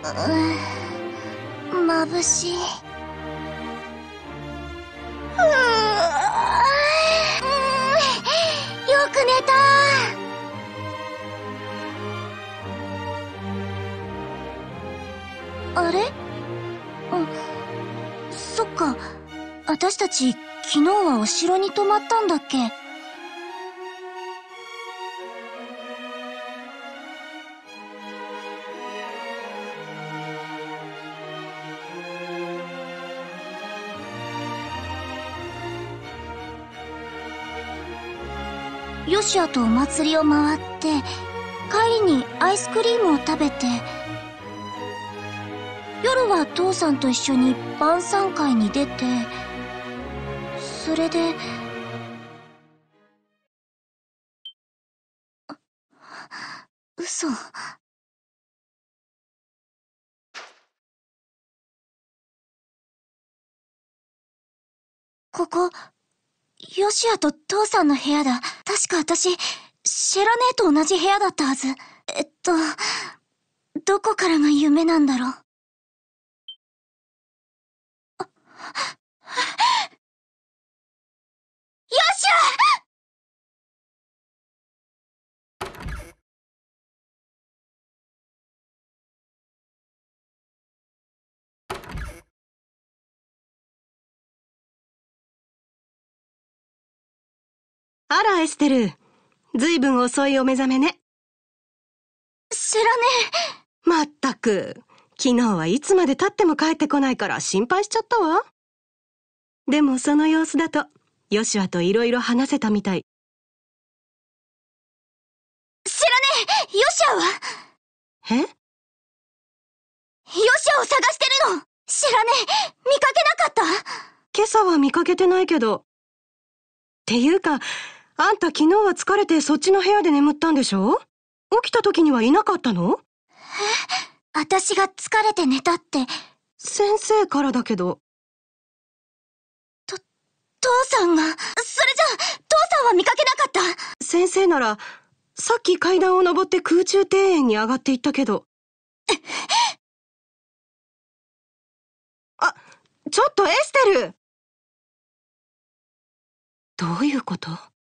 眩しい。よく寝た。あれ？そっか。私たち昨日はお城に泊まったんだっけ？ヨシアとお祭りを回って帰りにアイスクリームを食べて、夜は父さんと一緒に晩餐会に出て、それで嘘。ここヨシアと父さんの部屋だ。確か私シェラ姉と同じ部屋だったはず。どこからが夢なんだろう。ヨシあら、エステル。ずいぶん遅いお目覚めね。 シェラ姉。 まったく。昨日はいつまで経っても帰ってこないから心配しちゃったわ。でもその様子だと、ヨシュアといろいろ話せたみたい。 シェラ姉、ヨシアは？ え？ ヨシアを探してるの。シェラ姉、見かけなかった？ 今朝は見かけてないけど。っていうか、あんた昨日は疲れてそっちの部屋で眠ったんでしょ？起きた時にはいなかったの？ 私が疲れて寝たって。 先生からだけど。 父さんが。それじゃあ、父さんは見かけなかった？ 先生なら、さっき階段を登って空中庭園に上がっていったけど。あ、ちょっとエステル！どういうこと？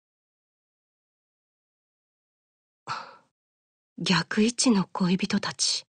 逆位置の恋人たち。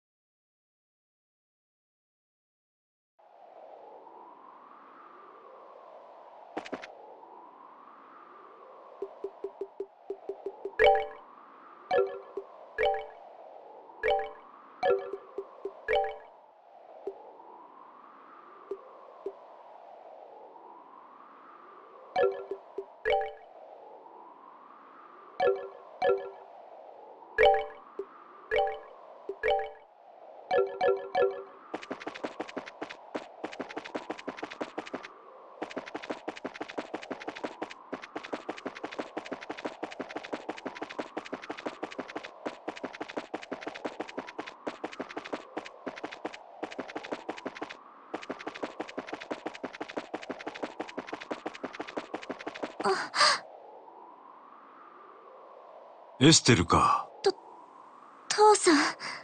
エステルか。 父さん。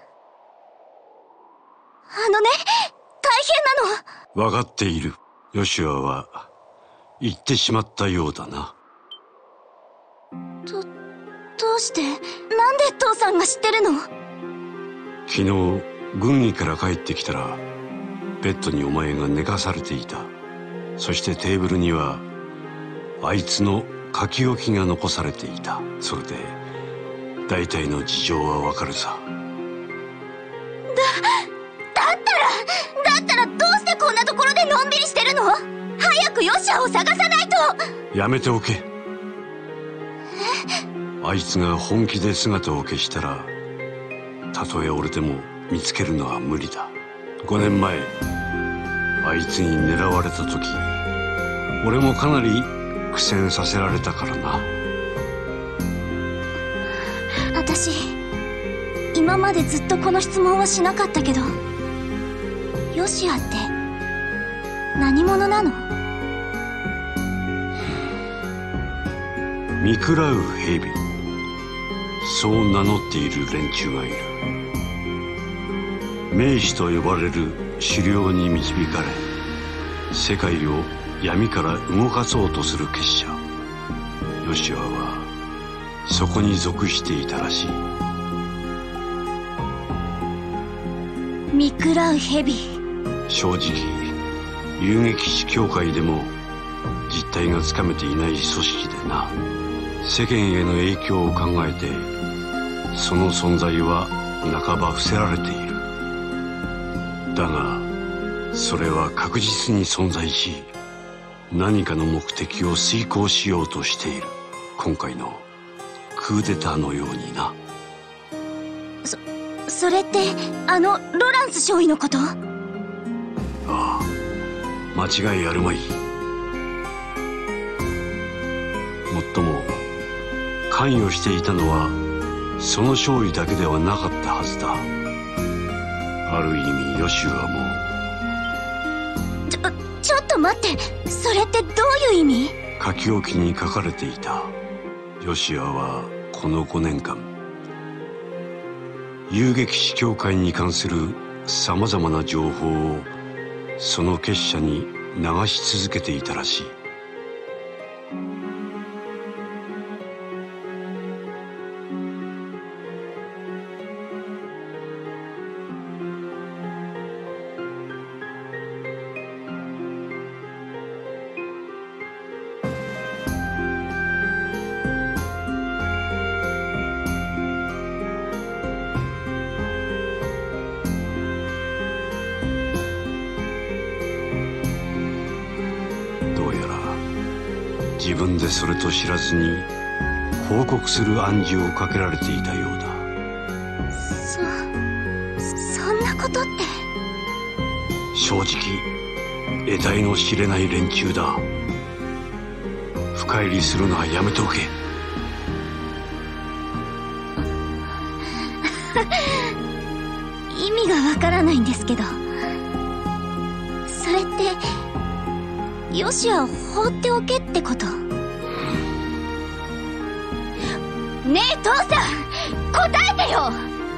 大変なの。 わかっている。ヨシュアは行ってしまったようだな。 どうして？なんで父さんが知ってるの？ 昨日軍議から帰ってきたらベッドにお前が寝かされていた。そしてテーブルにはあいつの書き置きが残されていた。それで大体の事情はわかるさ。 だったらどうしてこんなところでのんびりしてるの？早くヨシアを探さないと。 やめておけ。あいつが本気で姿を消したら、たとえ俺でも見つけるのは無理だ。5年前あいつに狙われた時、俺もかなり苦戦させられたからな。 私今までずっとこの質問はしなかったけど、ヨシアって何者なの？ 見喰らう蛇、そう名乗っている連中がいる。 名士と呼ばれる狩猟に導かれ、世界を闇から動かそうとする結社ヨシュアはそこに属していたらしい。 見食らう蛇。 正直遊撃士協会でも実態がつかめていない組織でな。世間への影響を考えてその存在は半ば伏せられている。だがそれは確実に存在し、何かの目的を遂行しようとしている。今回のクーデターのようにな。 それってロランス少尉のこと？ ああ、間違いあるまい。もっとも関与していたのはその少尉だけではなかったはずだ。ある意味ヨシュアも。 ちょっと待って、それってどういう意味？ 書き置きに書かれていた。ヨシュアはこの5年間遊撃士協会に関するさまざまな情報をその結社に流し続けていたらしい。自分でそれと知らずに報告する暗示をかけられていたようだ。 そんなことって。 正直得体の知れない連中だ。深入りするのはやめておけ。 意味がわからないんですけど、それってヨシュアを放っておけってこと？ねえ父さん、答えてよ！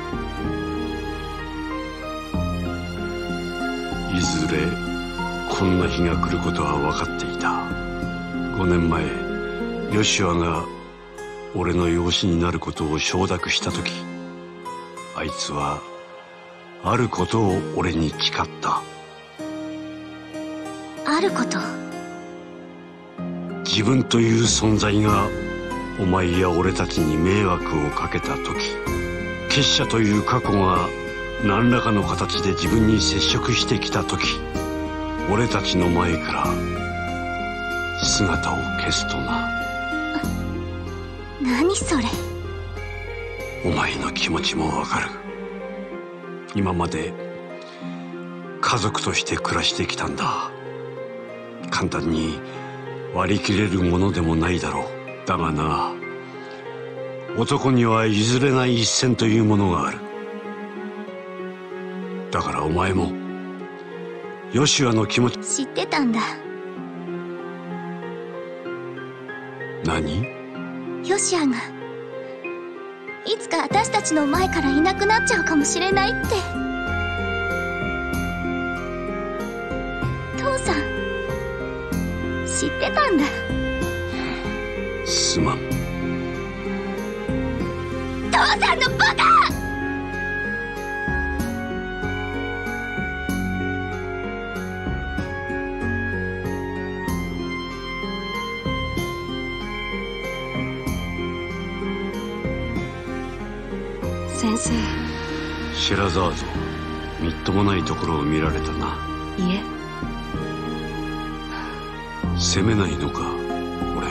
いずれこんな日が来ることは分かっていた。5年前ヨシュアが俺の養子になることを承諾した時、あいつはあることを俺に誓った。 あること？ 自分という存在がお前や俺たちに迷惑をかけた時、結社という過去が何らかの形で自分に接触してきた時、俺たちの前から姿を消すとな。 何それ？ お前の気持ちもわかる。今まで家族として暮らしてきたんだ。簡単に割り切れるものでもないだろう。だがな、男には譲れない一線というものがある。だからお前もヨシュアの気持ち知ってたんだ。 何？ ヨシュアがいつか私たちの前からいなくなっちゃうかもしれないって。父さん知ってたんだ。 すまん。 父さんのバカ！ 先生。 シェラザード、みっともないところを見られたな。 いえ。 責めないのか、俺を。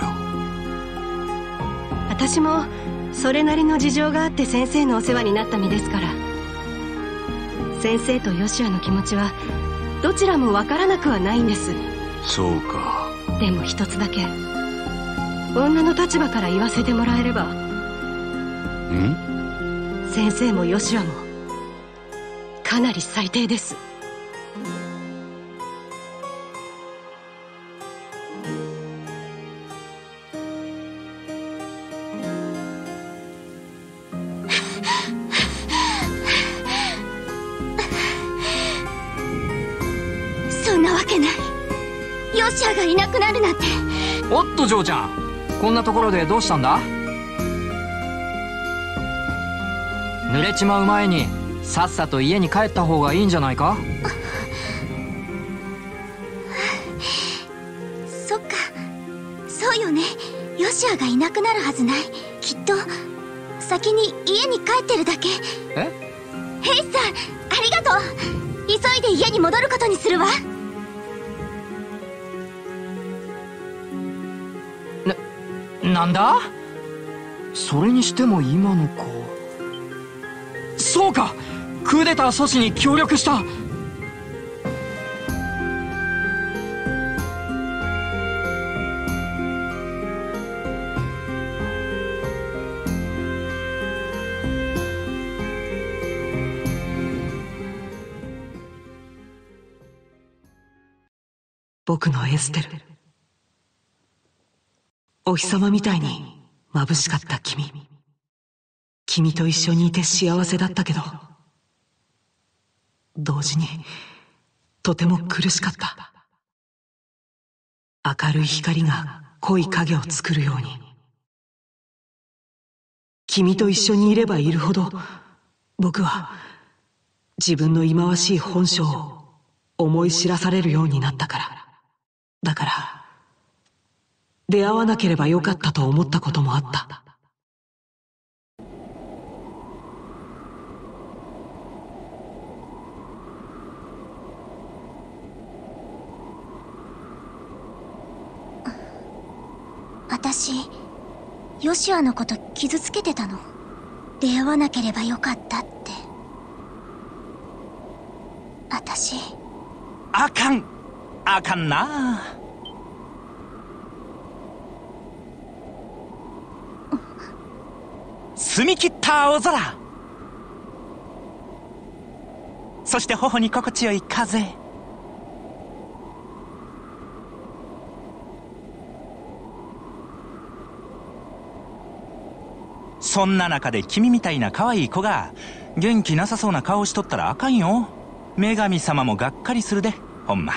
私もそれなりの事情があって先生のお世話になった身ですから。先生とヨシュアの気持ちはどちらもわからなくはないんです。 そうか。 でも一つだけ女の立場から言わせてもらえれば。先生もヨシュアもかなり最低です。 わけない。ヨシアがいなくなるなんて。 おっと嬢ちゃん、こんなところでどうしたんだ？濡れちまう前にさっさと家に帰った方がいいんじゃないか？ そっか、そうよね。ヨシアがいなくなるはずない。きっと先に家に帰ってるだけ。 え？ ヘイさん、ありがとう。急いで家に戻ることにするわ。 なんだ？それにしても今の子、そうか、クーデター阻止に協力した。 僕のエステル、お日様みたいに眩しかった君。君と一緒にいて幸せだったけど、同時にとても苦しかった。明るい光が濃い影を作るように。君と一緒にいればいるほど、僕は自分の忌まわしい本性を思い知らされるようになったから。だから出会わなければよかったと思ったこともあった。 私、ヨシアのこと傷つけてたの。出会わなければよかったって。私、 あかんなあ。澄み切った青空、そして頬に心地よい風。そんな中で君みたいな可愛い子が元気なさそうな顔しとったらあかんよ。女神様もがっかりするで、ほんま。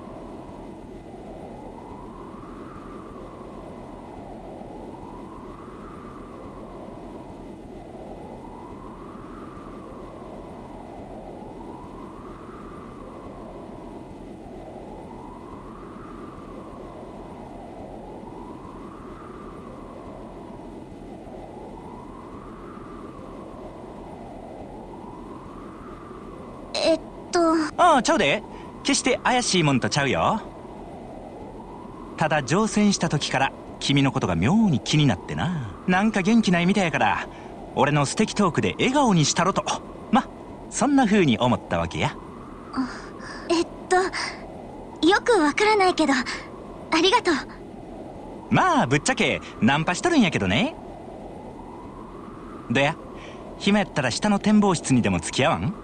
ああ、ちゃうで。決して怪しいもんとちゃうよ。ただ乗船した時から君のことが妙に気になってな。なんか元気ないみたいやから、俺の素敵トークで笑顔にしたろと。ま、そんな風に思ったわけや。 よくわからないけど、ありがとう。 まあぶっちゃけナンパしとるんやけどね。どや、暇やったら下の展望室にでも付き合わん？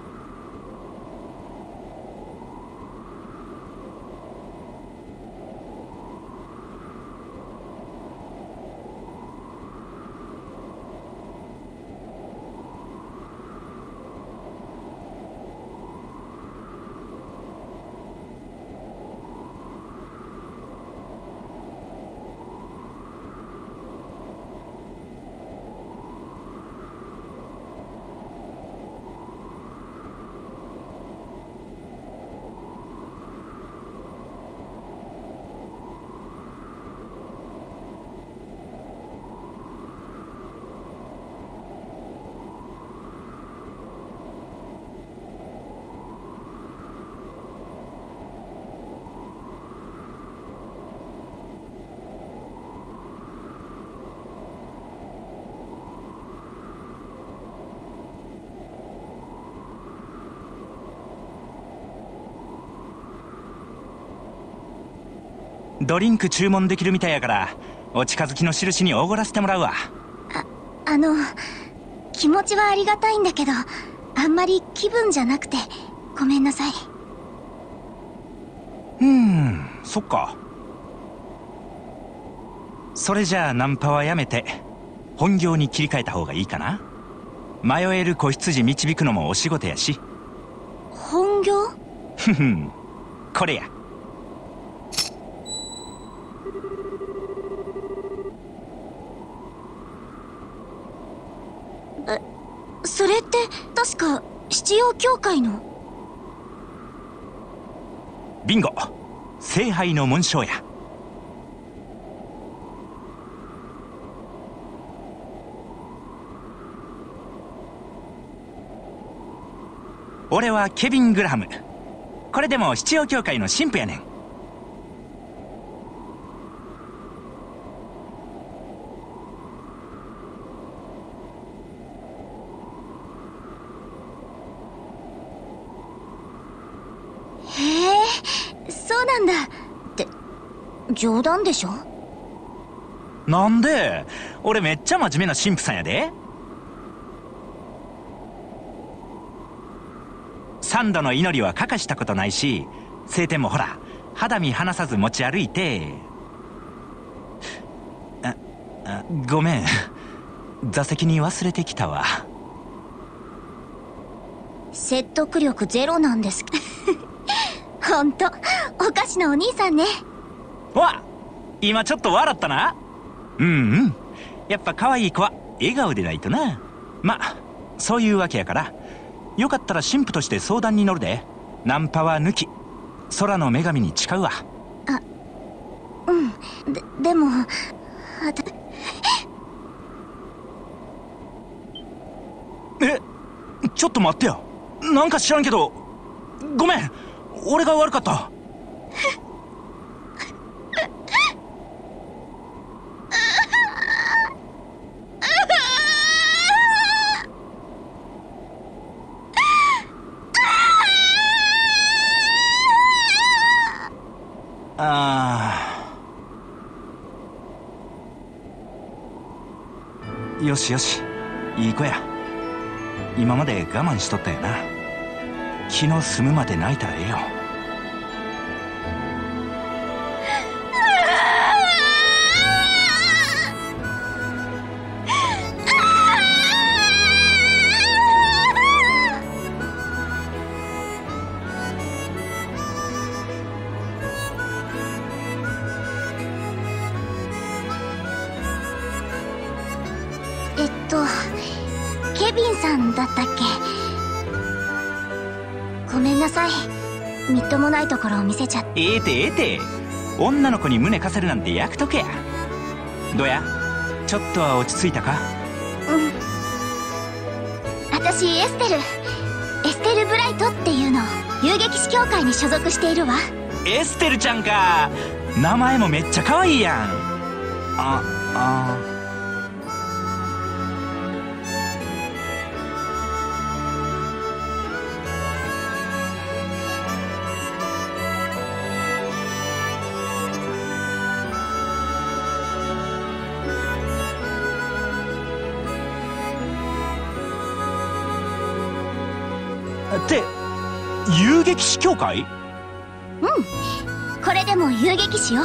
ドリンク注文できるみたいやから、お近づきの印におごらせてもらうわ。 気持ちはありがたいんだけど、あんまり気分じゃなくてごめんなさい。 そっか。それじゃあナンパはやめて本業に切り替えた方がいいかな。迷える子羊導くのもお仕事やし。 本業？ これや。 七葉教会の。 ビンゴ、聖杯の紋章や。俺はケビン・グラハム。これでも七葉教会の神父やねん。 そうなんだ。って冗談でしょ？ なんで？俺めっちゃ真面目な神父さんやで。3度の祈りは欠かしたことないし、聖典もほら肌身離さず持ち歩いて。ごめん、座席に忘れてきたわ。 説得力ゼロなんです。ほんとおかしなお兄さんね。 わっ、今ちょっと笑ったな。やっぱ可愛い子は笑顔でないとな。まあそういうわけやから、よかったら神父として相談に乗るで。ナンパは抜き、空の女神に誓うわ。 でもちょっと待ってよ。なんか知らんけど、ごめん、俺が悪かった。よしよし、いい子や。今まで我慢しとったよな。気の済むまで泣いたらええよ。 ケビンさんだったっけ？ごめんなさい、みっともないところを見せちゃって。 ええて女の子に胸貸せるなんて役得や。どや、ちょっとは落ち着いたか？ 私エステル・ブライトっていうの。遊撃士協会に所属しているわ。 エステルちゃんか。名前もめっちゃ可愛いやん。って遊撃士協会？ これでも遊撃士よ。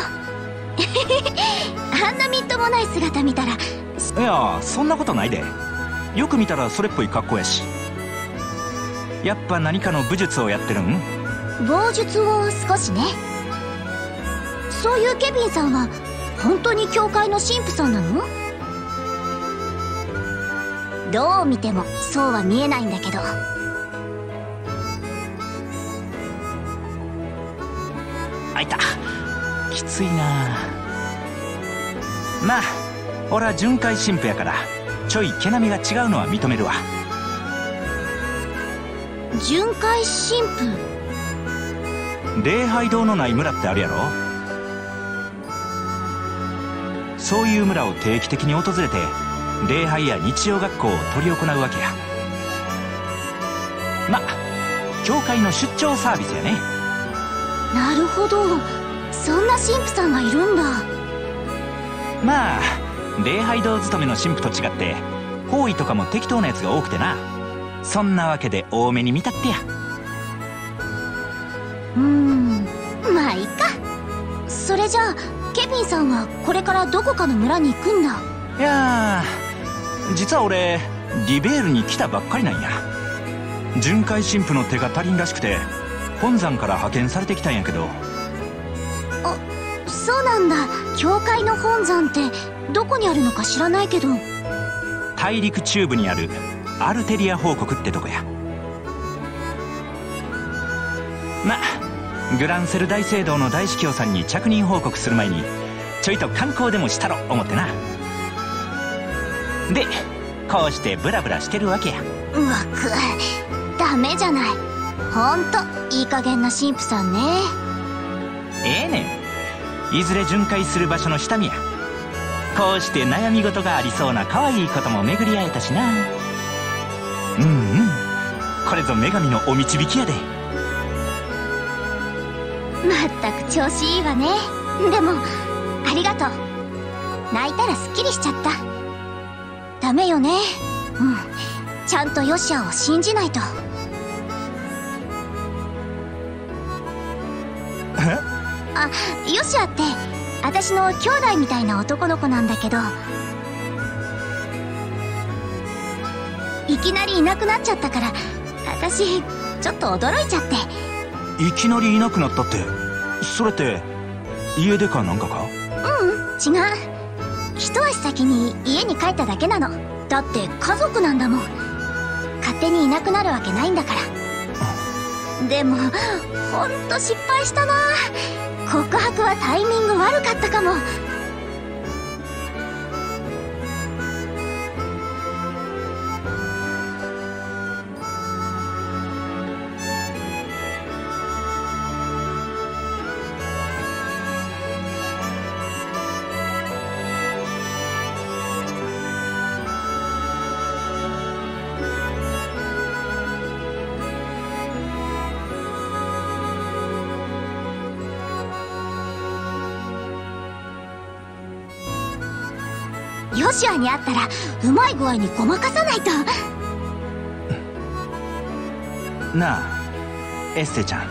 あんなみっともない姿見たら。 いや、そんなことないで。よく見たらそれっぽい格好やし。やっぱ何かの武術をやってるん？ 棒術を少しね。そういうケビンさんは本当に教会の神父さんなの？どう見てもそうは見えないんだけど。 あいた、きついな。まあ俺は巡回神父やからちょい毛並みが違うのは認めるわ。 巡回神父？ 礼拝堂のない村ってあるやろ。そういう村を定期的に訪れて礼拝や日曜学校を執り行うわけや。まあ教会の出張サービスやね。 なるほど、そんな神父さんがいるんだ。 まあ礼拝堂勤めの神父と違って方位とかも適当なやつが多くてな。そんなわけで多めに見たってや。 まあいいか。それじゃあケビンさんはこれからどこかの村に行くんだ？ いや実は俺リベールに来たばっかりなんや。巡回神父の手が足りんらしくて本山から派遣されてきたんやけど。 そうなんだ。教会の本山ってどこにあるのか知らないけど。 大陸中部にあるアルテリア報国ってとこや。 まグランセル大聖堂の大司教さんに着任報告する前にちょいと観光でもしたろ思ってな。でこうしてブラブラしてるわけや。 うわく、ダメじゃない。ほんといい加減な神父さんね。 ええねん、いずれ巡回する場所の下見や。こうして悩み事がありそうな可愛いことも巡り会えたしな。これぞ女神のお導きやで。 まったく調子いいわね。でもありがとう。泣いたらすっきりしちゃった。ダメよね。ちゃんとヨシアを信じないと。あ、ヨシアって私の兄弟みたいな男の子なんだけど、いきなりいなくなっちゃったから私ちょっと驚いちゃって。 いきなりいなくなったって、それって家出かなんかか？ 違う、一足先に家に帰っただけなの。だって家族なんだもん。勝手にいなくなるわけないんだから。でもほんと失敗したな。告白はタイミング悪かったかも。ヨシアに会ったらうまい具合にごまかさないと。 なあエステちゃん。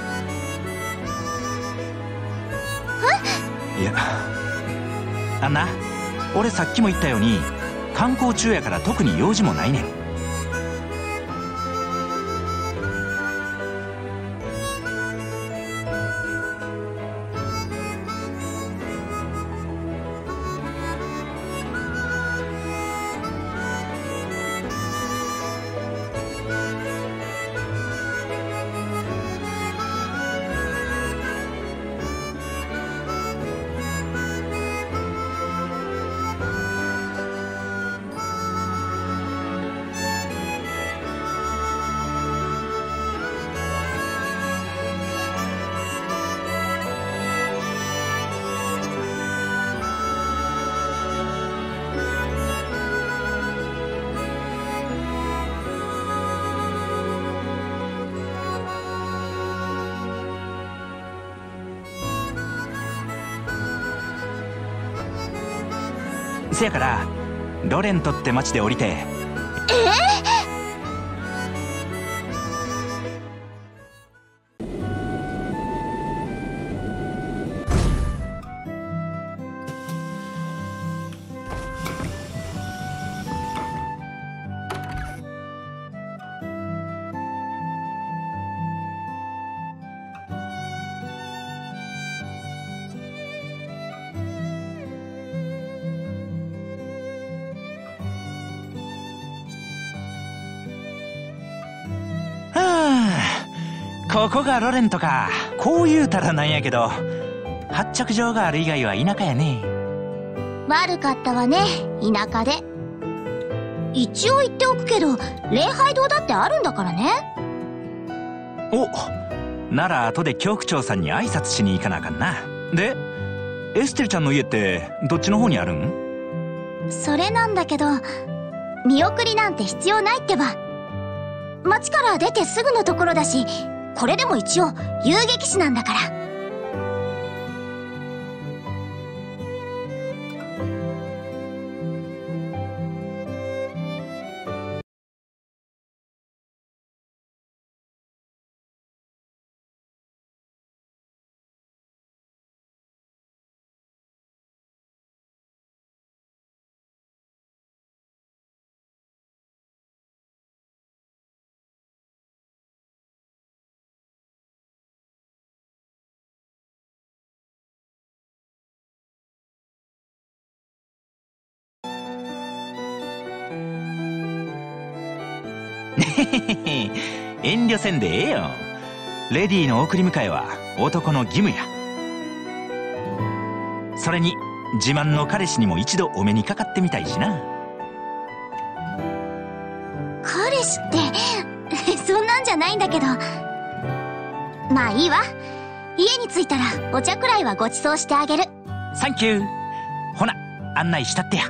いやあんな、俺さっきも言ったように観光中やから特に用事もないねん。せやからロレントって町で降りて。ここがロレントか。こう言うたらなんやけど発着場がある以外は田舎やね。 悪かったわね、田舎で。一応言っておくけど礼拝堂だってあるんだからね。 お、なら後で教区長さんに挨拶しに行かなあかんな。でエステルちゃんの家ってどっちの方にあるん？ それなんだけど見送りなんて必要ないってば。町から出てすぐのところだし、これでも一応遊撃士なんだから。 遠慮せんでええよ。 レディーの送り迎えは男の義務や。それに自慢の彼氏にも一度お目にかかってみたいしな。 彼氏ってそんなんじゃないんだけど。まあいいわ。家に着いたらお茶くらいはご馳走してあげる。 サンキュー。ほな案内したってや。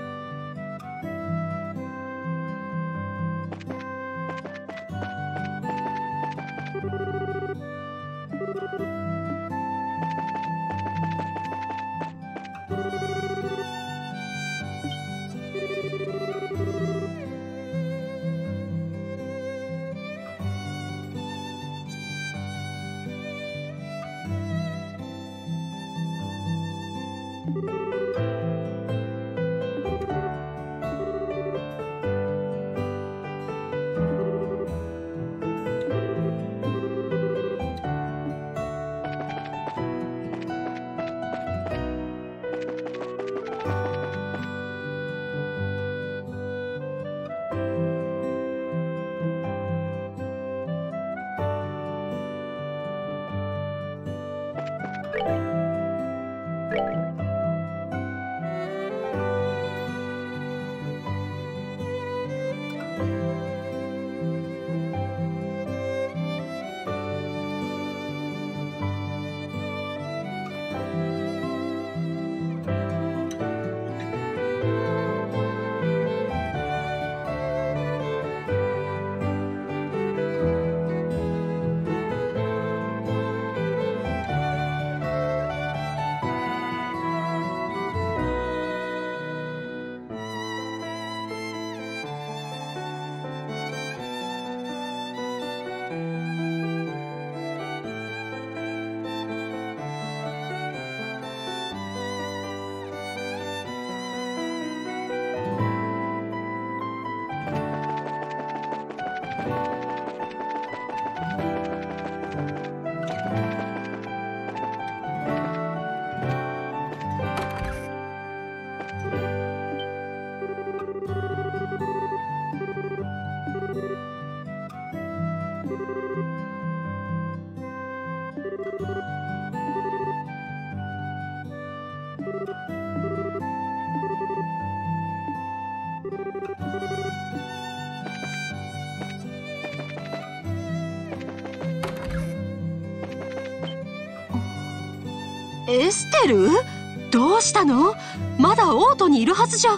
エステル？どうしたの？まだオートにいるはずじゃ。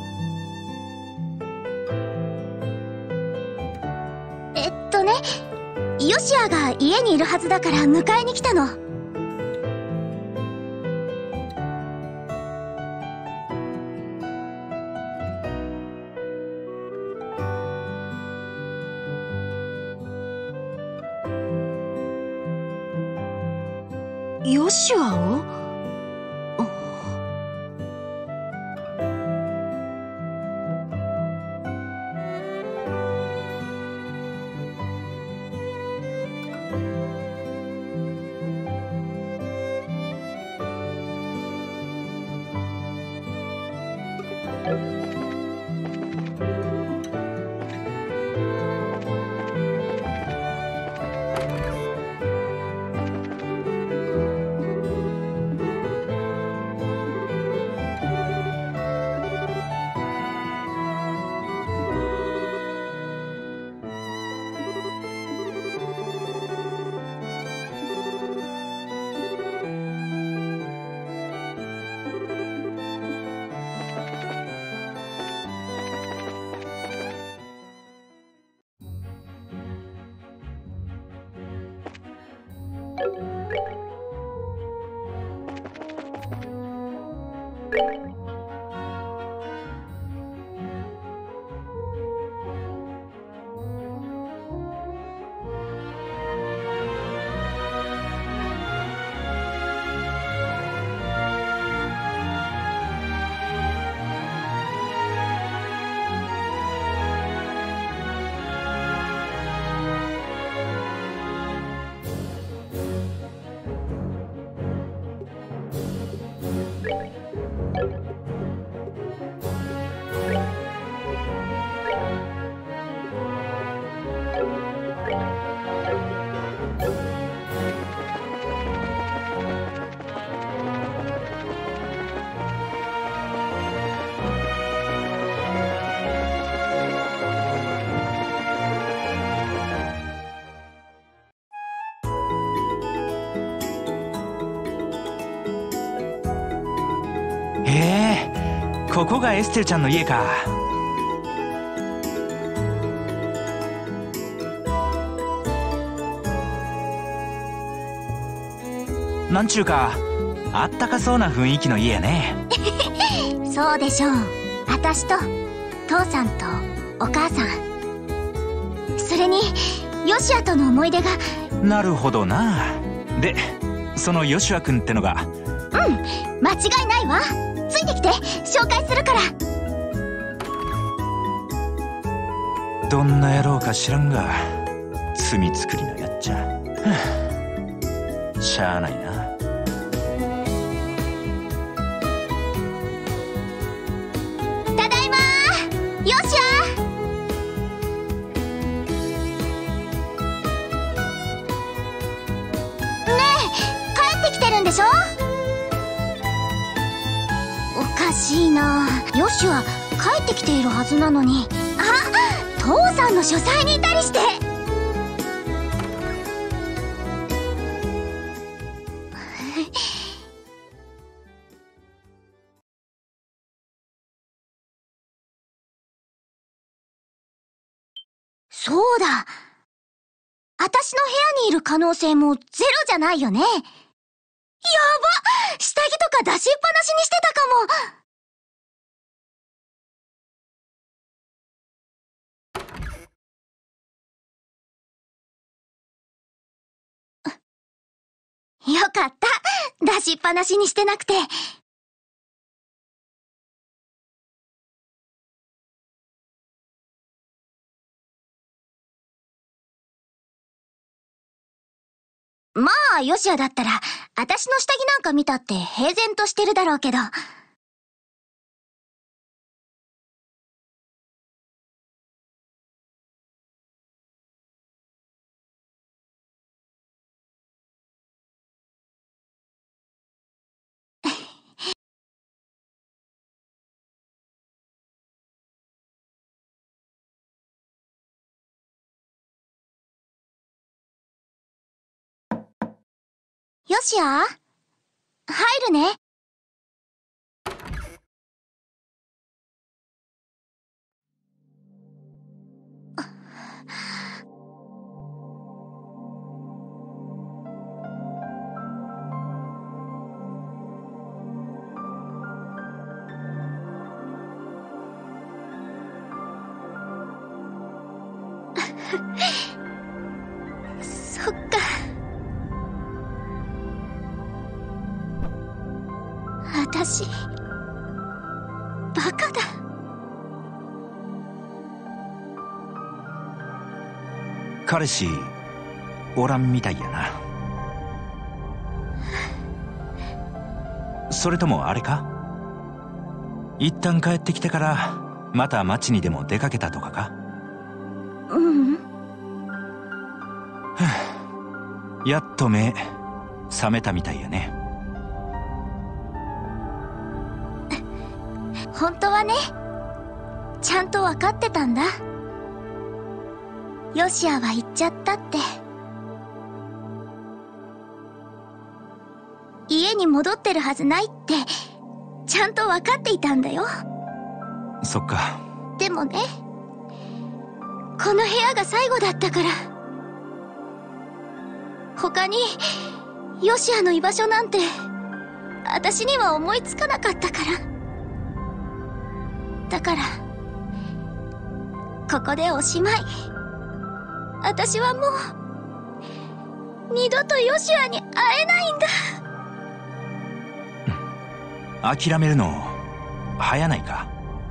ヨシアが家にいるはずだから迎えに来たの。 ヨシュアを？ へえ、ここがエステルちゃんの家か。なんちゅうかあったかそうな雰囲気の家やね。 そうでしょう。私と父さんとお母さん、それにヨシアとの思い出が。 なるほどな。でそのヨシュア君ってのが。 間違いないわ。ついてきて紹介するから。 どんな野郎か知らんが罪作りのやっちゃ。しゃあないな。 ただいまー、ヨシア。ねえ、帰ってきてるんでしょ。おかしいな。ヨシア帰ってきているはずなのに。あ、父さんの書斎にいたりして。そうだ、私の部屋にいる可能性もゼロじゃないよね。やば、下着とか出しっぱなしにしてたかも。よかった、出しっぱなしにしてなくて。まあヨシアだったら私の下着なんか見たって平然としてるだろうけど。ヨシア、入るね。そっか。私バカだ。 彼氏おらんみたいやな。それともあれか、一旦帰ってきてからまた街にでも出かけたとかか。 ううん。 やっと目覚めたみたいやね。 本当はね、ちゃんと分かってたんだ。ヨシアは行っちゃったって。家に戻ってるはずないってちゃんと分かっていたんだよ。 そっか。 でもね、この部屋が最後だったから。他にヨシアの居場所なんて私には思いつかなかったから。だからここでおしまい。私はもう二度とヨシアに会えないんだ。 諦めるの早ないか。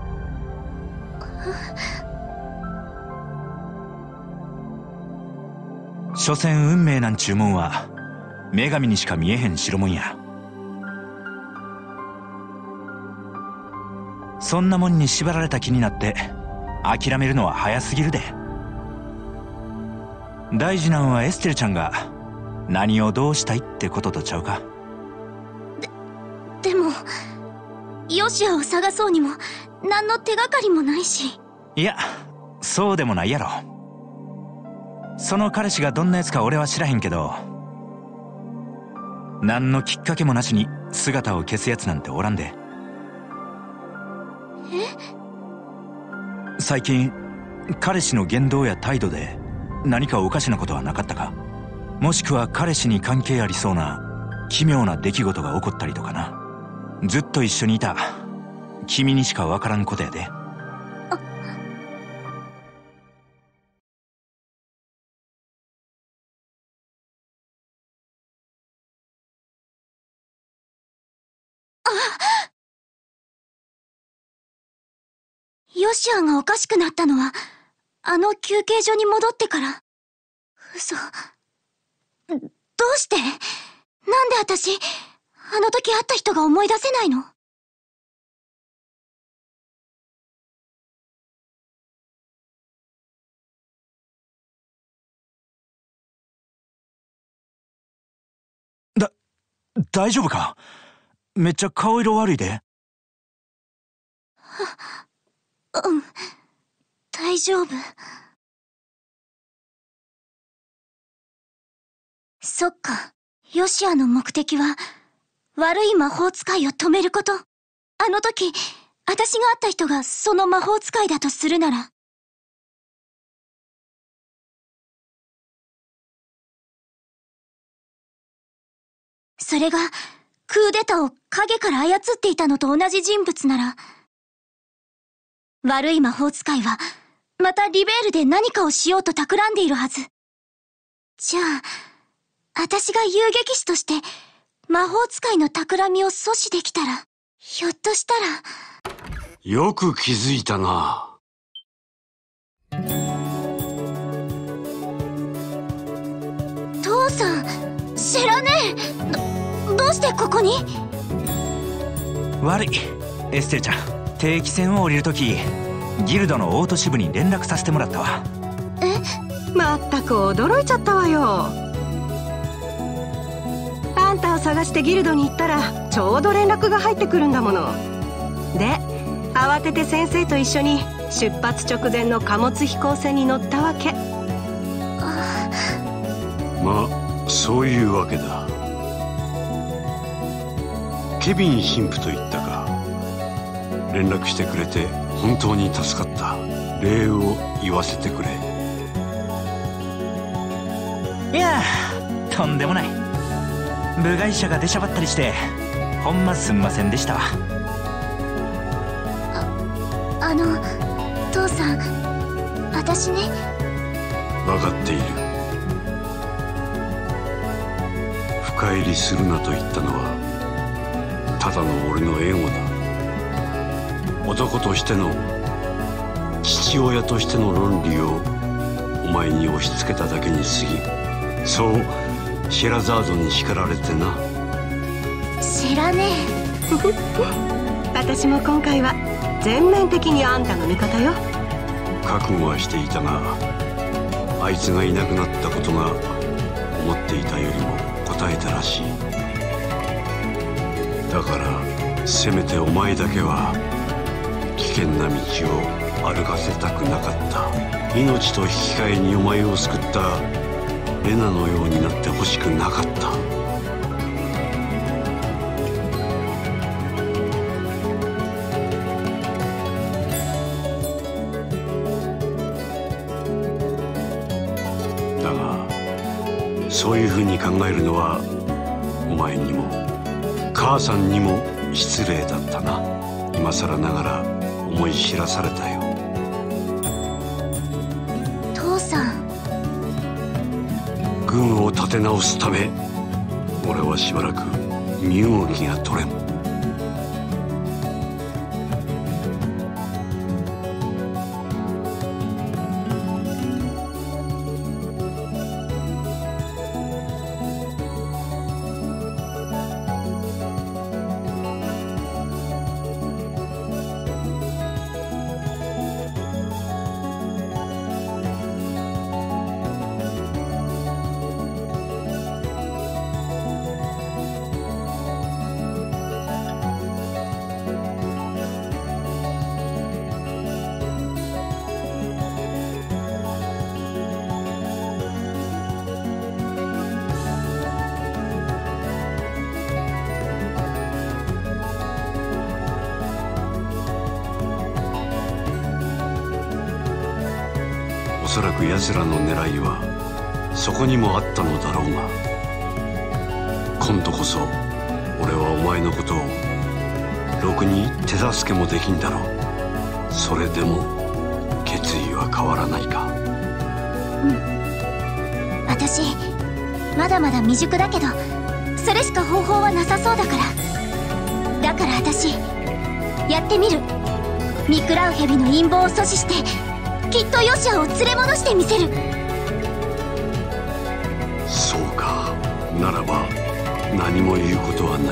所詮運命なんちゅうもんは女神にしか見えへん代物や。そんなもんに縛られた気になって諦めるのは早すぎるで。大事なんはエステルちゃんが何をどうしたいってこととちゃうか。 でもヨシアを探そうにも何の手がかりもないし。 いや、そうでもないやろ。その彼氏がどんなやつか俺は知らへんけど、何のきっかけもなしに姿を消すやつなんておらんで。 最近彼氏の言動や態度で何かおかしなことはなかったか？もしくは彼氏に関係ありそうな奇妙な出来事が起こったりとかな。ずっと一緒にいた君にしかわからんことやで。 ヨシアがおかしくなったのは、あの休憩所に戻ってから。嘘。どうして？なんで私、あの時会った人が思い出せないの？ 大丈夫か？めっちゃ顔色悪いで。 うん、大丈夫。そっか、ヨシアの目的は悪い魔法使いを止めること。あの時私が会った人がその魔法使いだとするなら。それがクーデターを影から操っていたのと同じ人物なら、悪い魔法使いはまたリベールで何かをしようと企んでいるはず。じゃあ私が遊撃士として魔法使いの企みを阻止できたら、ひょっとしたら。 よく気づいたな。 父さん、知らねえ。どうしてここに？ 悪いエステルちゃん、定期船を降りるときギルドのオート支部に連絡させてもらったわ。 まったく驚いちゃったわよ。あんたを探してギルドに行ったらちょうど連絡が入ってくるんだもので、慌てて先生と一緒に出発直前の貨物飛行船に乗ったわけ。 まあそういうわけだ。ケビン神父と言ったか。連絡してくれて本当に助かった。礼を言わせてくれ。 いやとんでもない。部外者が出しゃばったりしてほんますんませんでしたわ。 父さん、私ね。 分かっている。深入りするなと言ったのはただの俺のエゴだ。男としての、父親としての論理をお前に押し付けただけに過ぎ。そうシェラザードに叱られてな。 知らねえ私も今回は全面的にあんたの味方よ。 覚悟はしていたが、あいつがいなくなったことが思っていたよりも答えたらしい。だからせめてお前だけは危険な道を歩かせたくなかった。命と引き換えにお前を救ったレナのようになってほしくなかった。だがそういうふうに考えるのはお前にも母さんにも失礼だったな。今更ながら思い知らされたよ。 父さん、 軍を立て直すため俺はしばらく身動きが取れん。 そらく奴らの狙いはそこにもあったのだろうが、今度こそ俺はお前のことをろくに手助けもできんだろう。それでも決意は変わらないか？ うん。私まだまだ未熟だけど、それしか方法はなさそうだから。だから私やってみる。ミクラウヘビの陰謀を阻止して、きっとヨシアを連れ戻してみせる。 そうか。ならば何も言うことはない。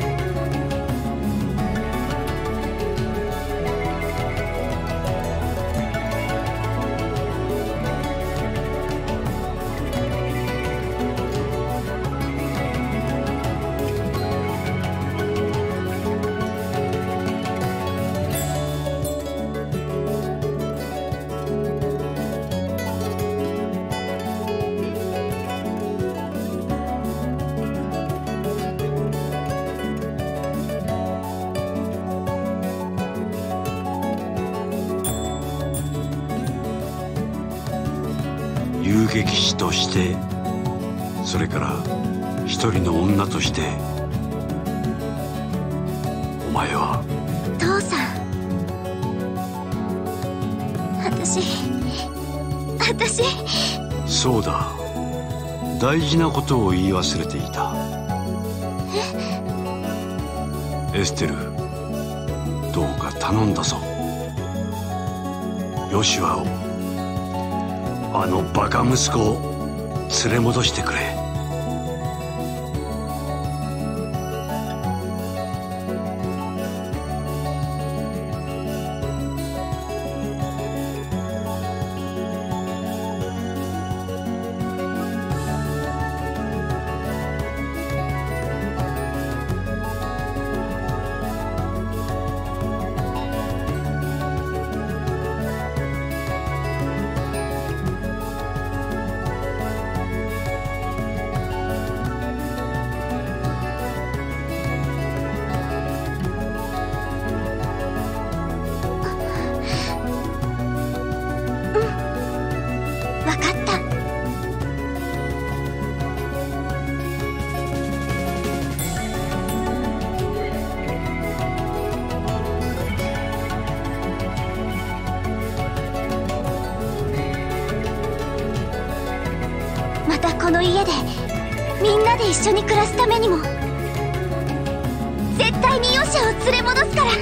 遊撃士として、それから一人の女として、お前は。 父さん、私。 そうだ、大事なことを言い忘れていた。エステル、どうか頼んだぞ。ヨシュアを、あのバカ息子を連れ戻してくれ。 またこの家でみんなで一緒に暮らすためにも、絶対にヨシアを連れ戻すから。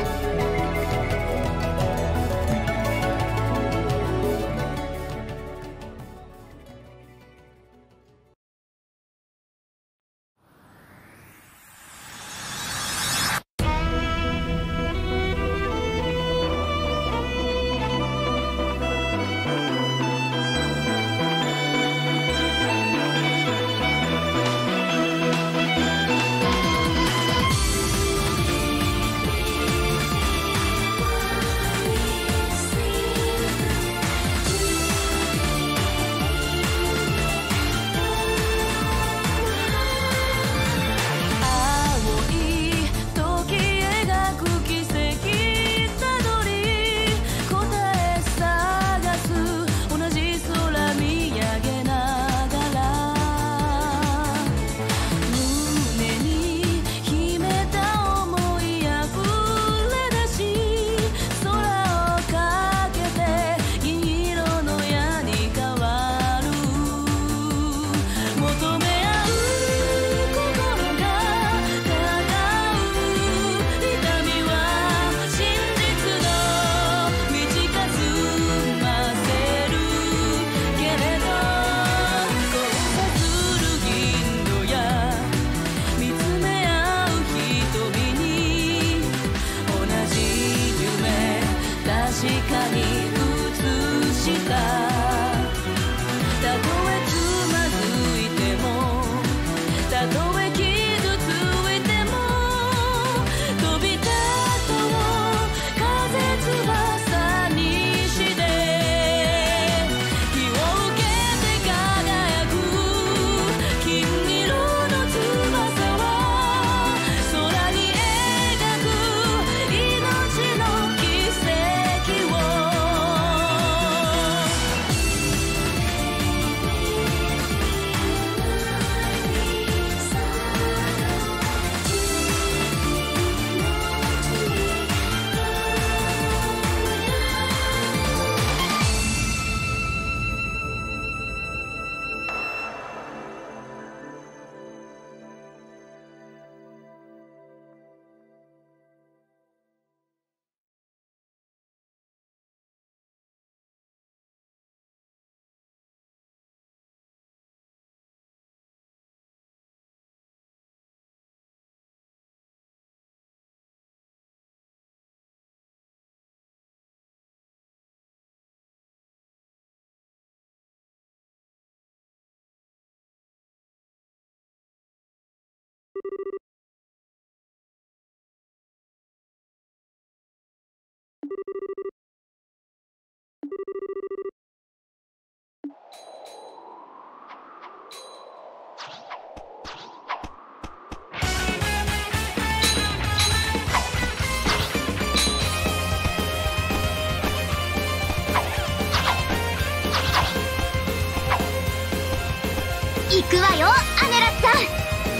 くわよ、アネラスさん。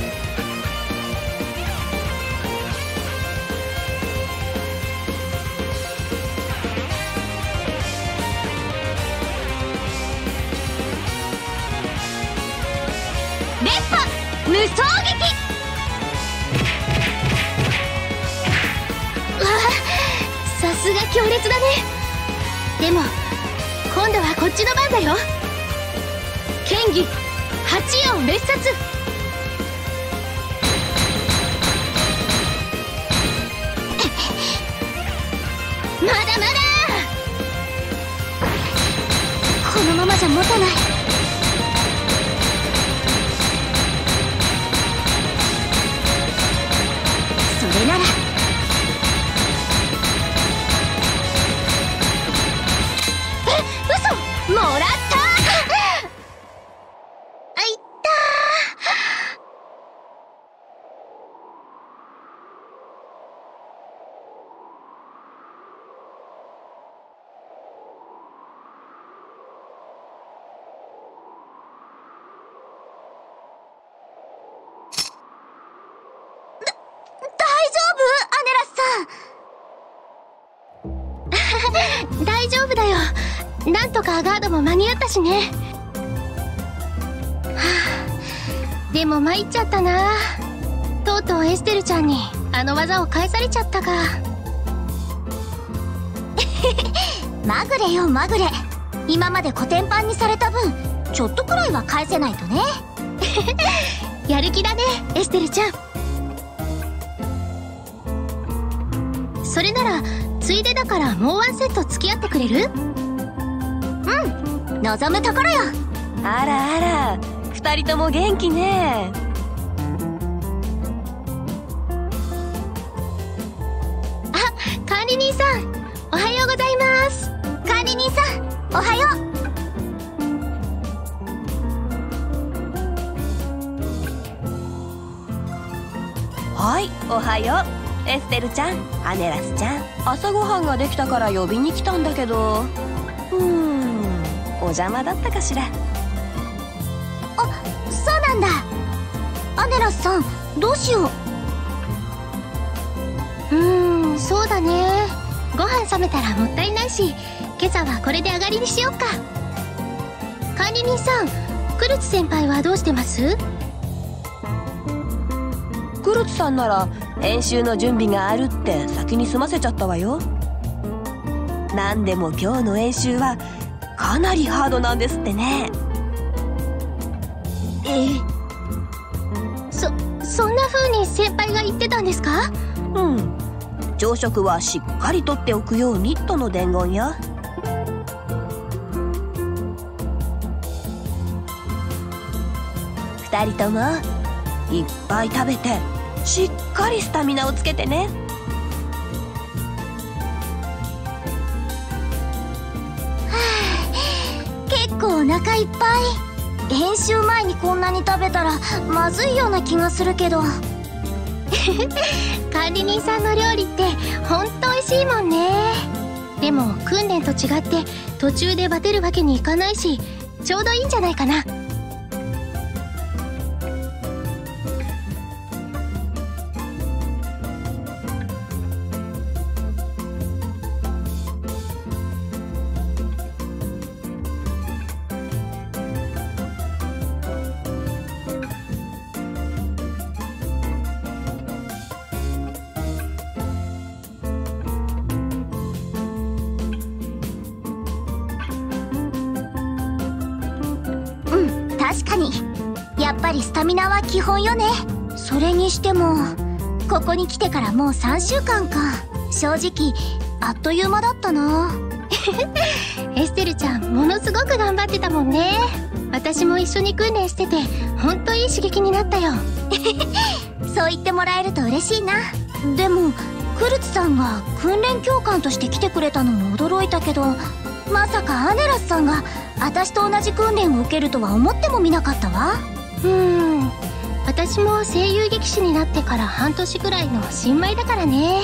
連覇無双撃。うわあ、さすが強烈だね。でも今度はこっちの番だよ。剣技8音列殺。まだまだ、このままじゃ持たない。それなら嘘、もらった。あ、いった大丈夫だよ。なんとかガードも間に合ったしね。はあ、でも参っちゃったな。とうとうエステルちゃんにあの技を返されちゃったか。まぐれよ、まぐれ。今までコテンパンにされた分ちょっとくらいは返せないとね。やる気だね、エステルちゃん。それならついでだからもうワンセット付き合ってくれる？うん、望むところよ。 あらあら、2人とも元気ね。 あ、管理人さん、おはようございます。管理人さん、おはよう。 はい、おはよう。エステルちゃん、アネラスちゃん、朝ごはんができたから呼びに来たんだけど、お邪魔だったかしら。 あ、そうなんだ。アネラスさん、どうしよう。そうだね。ご飯冷めたらもったいないし、今朝はこれで上がりにしよっか。管理人さん、クルツ先輩はどうしてます？ クルツさんなら演習の準備があるって先に済ませちゃったわよ。なんでも今日の演習はかなりハードなんですってね。 そんな風に先輩が言ってたんですか？ 朝食はしっかりとっておくようにとの伝言よ。2人ともいっぱい食べてしっかりスタミナをつけてね。 結構お腹いっぱい。練習前にこんなに食べたらまずいような気がするけど。管理人さんの料理ってほんと美味しいもんね。でも訓練と違って途中でバテるわけにいかないし、ちょうどいいんじゃないかな。確かにやっぱりスタミナは基本よね。それにしてもここに来てからもう3週間か。正直あっという間だったな。エステルちゃんものすごく頑張ってたもんね。私も一緒に訓練しててほんといい刺激になったよ。そう言ってもらえると嬉しいな。でもクルツさんが訓練教官として来てくれたのも驚いたけど、まさかアネラスさんが私と同じ訓練を受けるとは思ってもみなかったわ。私も声優劇士になってから半年くらいの新米だからね。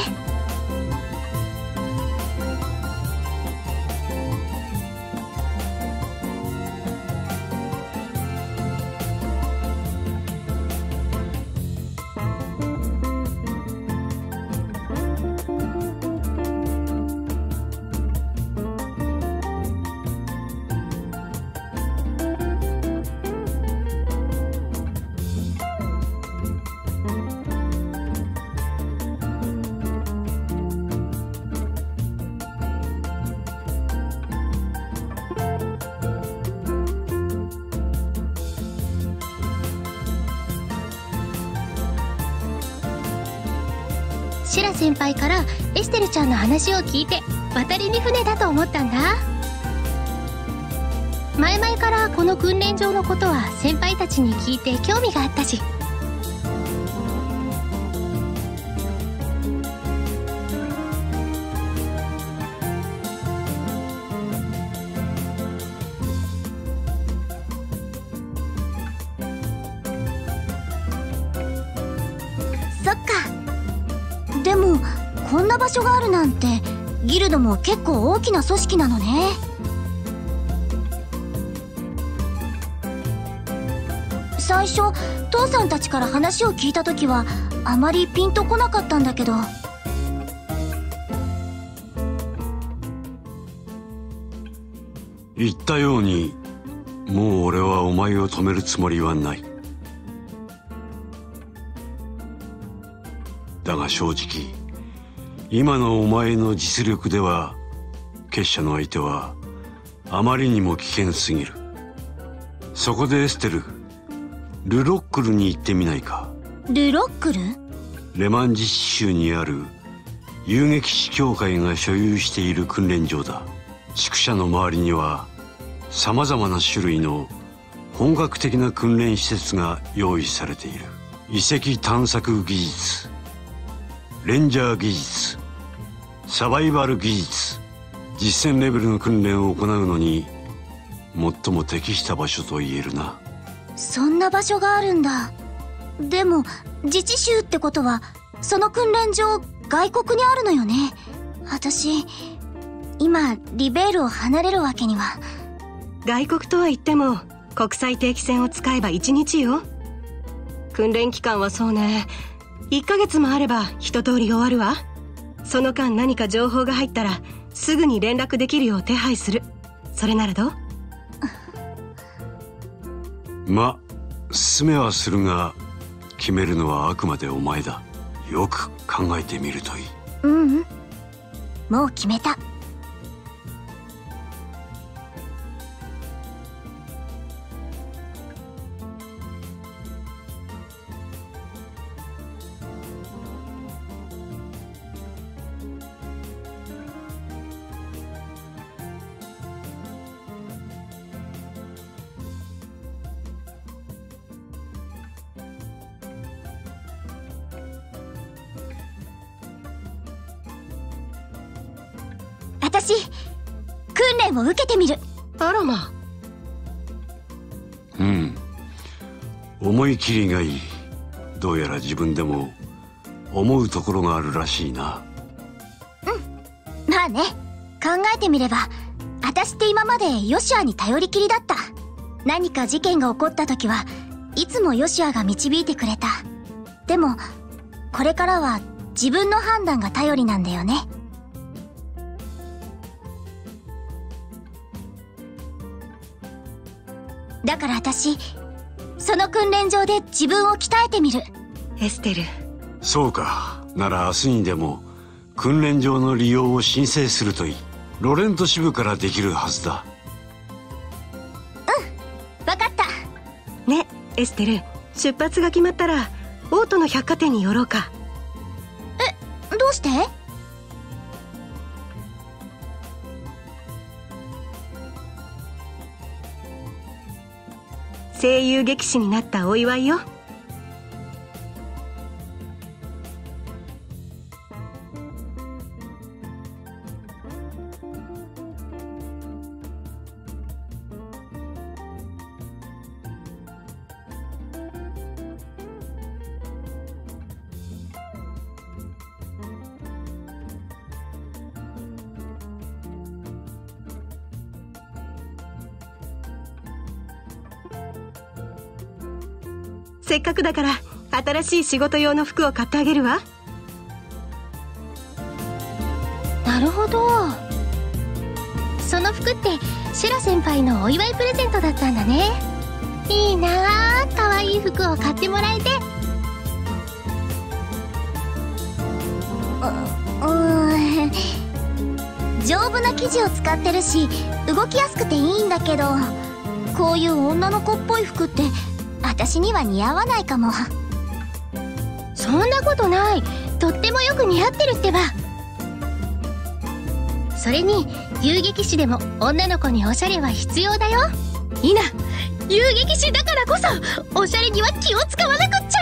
シラ先輩からエステルちゃんの話を聞いて渡りに船だと思ったんだ。前々からこの訓練場のことは先輩たちに聞いて興味があったし。 そっか。でもこんな場所があるなんて、ギルドも結構大きな組織なのね。最初父さんたちから話を聞いた時はあまりピンとこなかったんだけど。 言ったように、もう俺はお前を止めるつもりはない。だが正直、今のお前の実力では結社の相手はあまりにも危険すぎる。そこでエステル、ルロックルに行ってみないか。 ルロックル？ レマン実州にある遊撃士協会が所有している訓練場だ。宿舎の周りにはさまざまな種類の本格的な訓練施設が用意されている。遺跡探索技術、レンジャー技術、サバイバル技術、実戦レベルの訓練を行うのに最も適した場所と言えるな。 そんな場所があるんだ。でも自治州ってことはその訓練場外国にあるのよね。私今リベールを離れるわけには。 外国とは言っても国際定期船を使えば1日よ。訓練期間はそうね、1ヶ月もあれば一通り終わるわ。その間何か情報が入ったらすぐに連絡できるよう手配する。それならどう？ ま、進めはするが決めるのはあくまでお前だ。よく考えてみるといい。 ううん、もう決めた。私訓練を受けてみる。 あらま。 うん、思い切りがいい。どうやら自分でも思うところがあるらしいな。 うん、まあね、考えてみれば私って今までヨシアに頼りきりだった。何か事件が起こった時はいつもヨシアが導いてくれた。でもこれからは自分の判断が頼りなんだよね。だから私その訓練場で自分を鍛えてみる。 エステル。 そうか。なら明日にでも訓練場の利用を申請するといい。ロレント支部からできるはずだ。 うん、分かった。 ね、エステル、出発が決まったらオートの百貨店に寄ろうか。 え、どうして？ 声優劇士になったお祝いよ。せっかくだから新しい仕事用の服を買ってあげるわ。 なるほど。その服ってシラ先輩のお祝いプレゼントだったんだね。いいなあ、かわいい服を買ってもらえて。 丈夫な生地を使ってるし動きやすくていいんだけど、こういう女の子っぽい服って私には似合わないかも。 そんなことない。 とってもよく似合ってるってば。それに遊撃士でも女の子におしゃれは必要だよ。いいな、遊撃士だからこそおしゃれには気を使わなくっち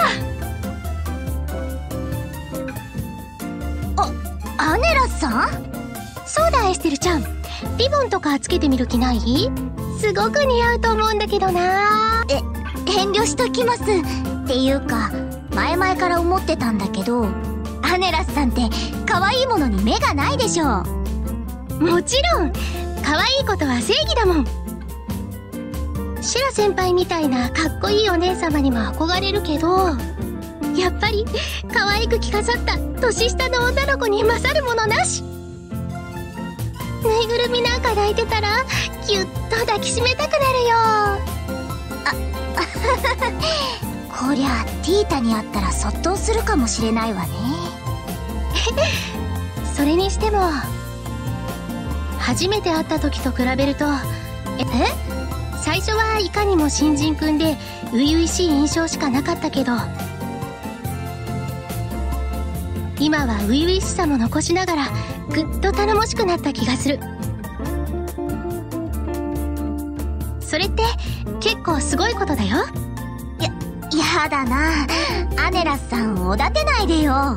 ゃ。アネラスさん？ そうだエステルちゃん、リボンとかつけてみる気ない？すごく似合うと思うんだけどな。 遠慮しときます。っていうか前々から思ってたんだけど、アネラスさんって可愛いものに目がないでしょ。 もちろん可愛いことは正義だもん。シュラ先輩みたいなかっこいいお姉様にも憧れるけど、やっぱり可愛く着飾った年下の女の子に勝るものなし。ぬいぐるみなんか抱いてたらぎゅっと抱きしめたくなるよ。 こりゃティータに会ったらそっとするかもしれないわね。 それにしても初めて会った時と比べると、最初はいかにも新人くんで初々しい印象しかなかったけど、今は初々しさも残しながらぐっと頼もしくなった気がする。それって結構すごいことだよ。 やだな、アネラスさんおだてないでよ。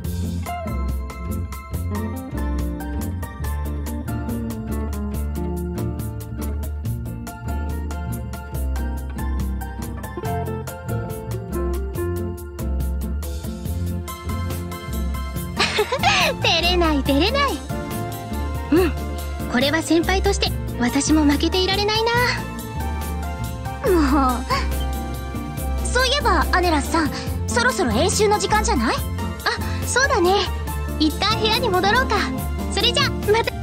照れない照れない。これは先輩として私も負けていられないな。 もう、そういえばアネラスさん、そろそろ演習の時間じゃない？ あ、そうだね。一旦部屋に戻ろうか。それじゃまた。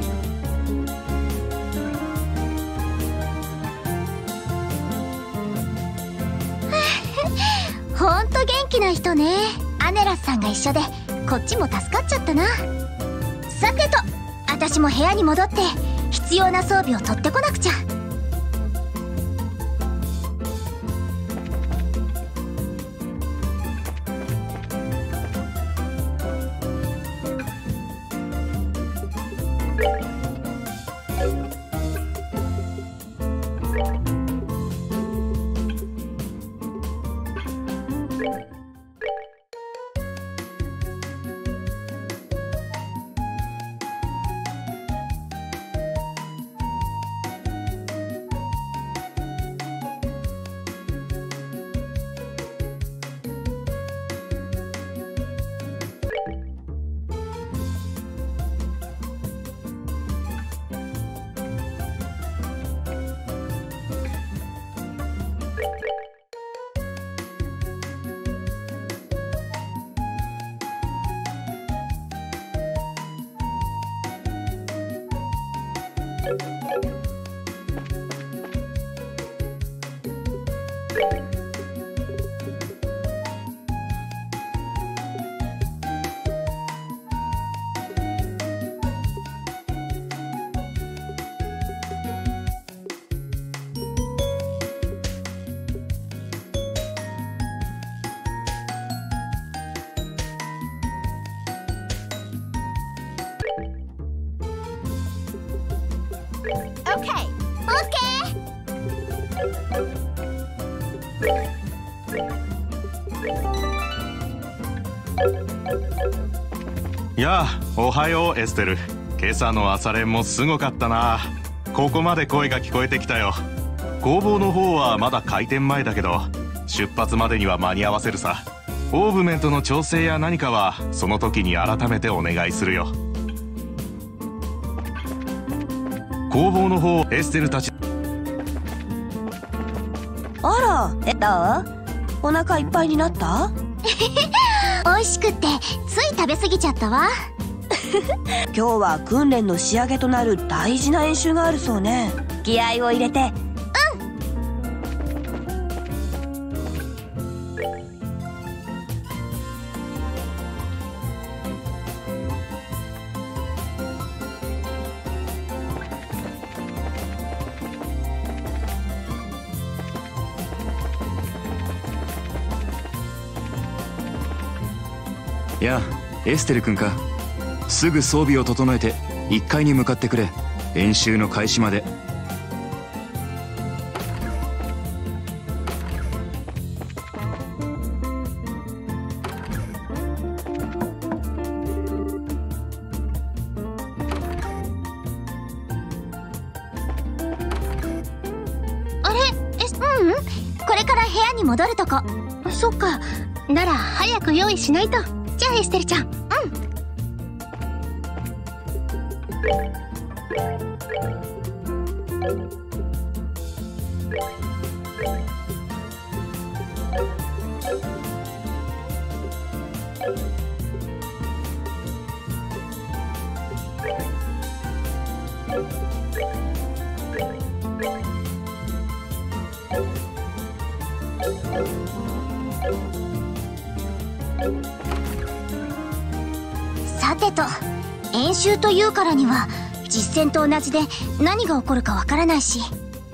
ほんと元気な人ね。アネラスさんが一緒でこっちも助かっちゃったな。さてと、私も部屋に戻って必要な装備を取ってこなくちゃ。 やあ、おはようエステル。今朝の朝練もすごかったな。ここまで声が聞こえてきたよ。工房の方はまだ開店前だけど、出発までには間に合わせるさ。オーブメントの調整や何かはその時に改めてお願いするよ。工房の方、エステルたち。 あら、お腹いっぱいになった？ 美味しくってつい食べ過ぎちゃったわ。 今日は訓練の仕上げとなる大事な演習があるそうね。気合を入れて。 やあ、 エステル君か。すぐ装備を整えて1階に向かってくれ。演習の開始まで。 あれ、これから部屋に戻るとこ。 そっか。なら早く用意しないと。じゃあエステルちゃん。 さてと、演習というからには実戦と同じで何が起こるかわからないし。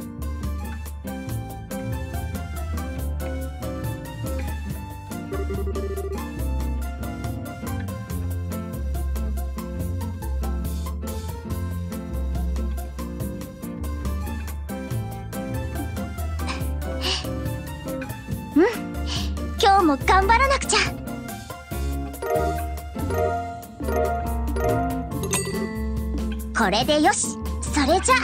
今日も頑張らなくちゃ。これでよし。それじゃ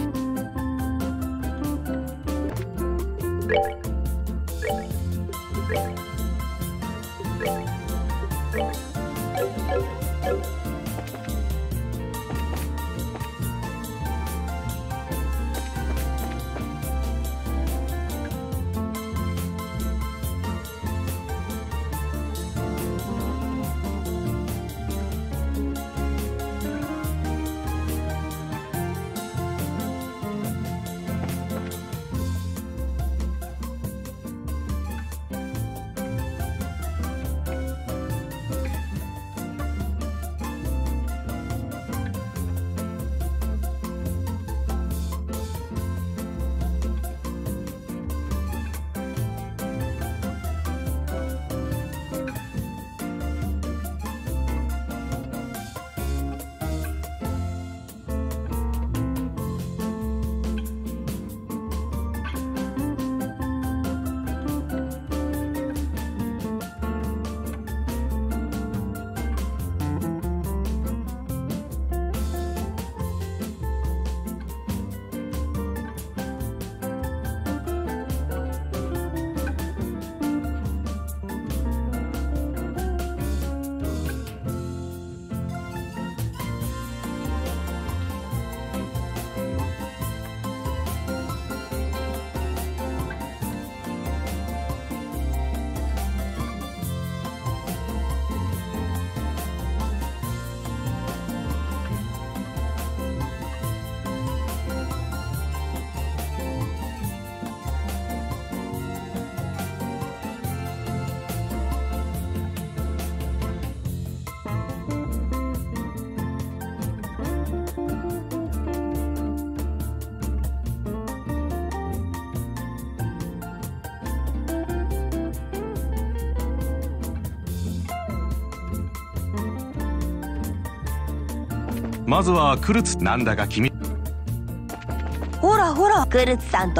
まずはクルツ。なんだか君。 ほらほら、クルツさんと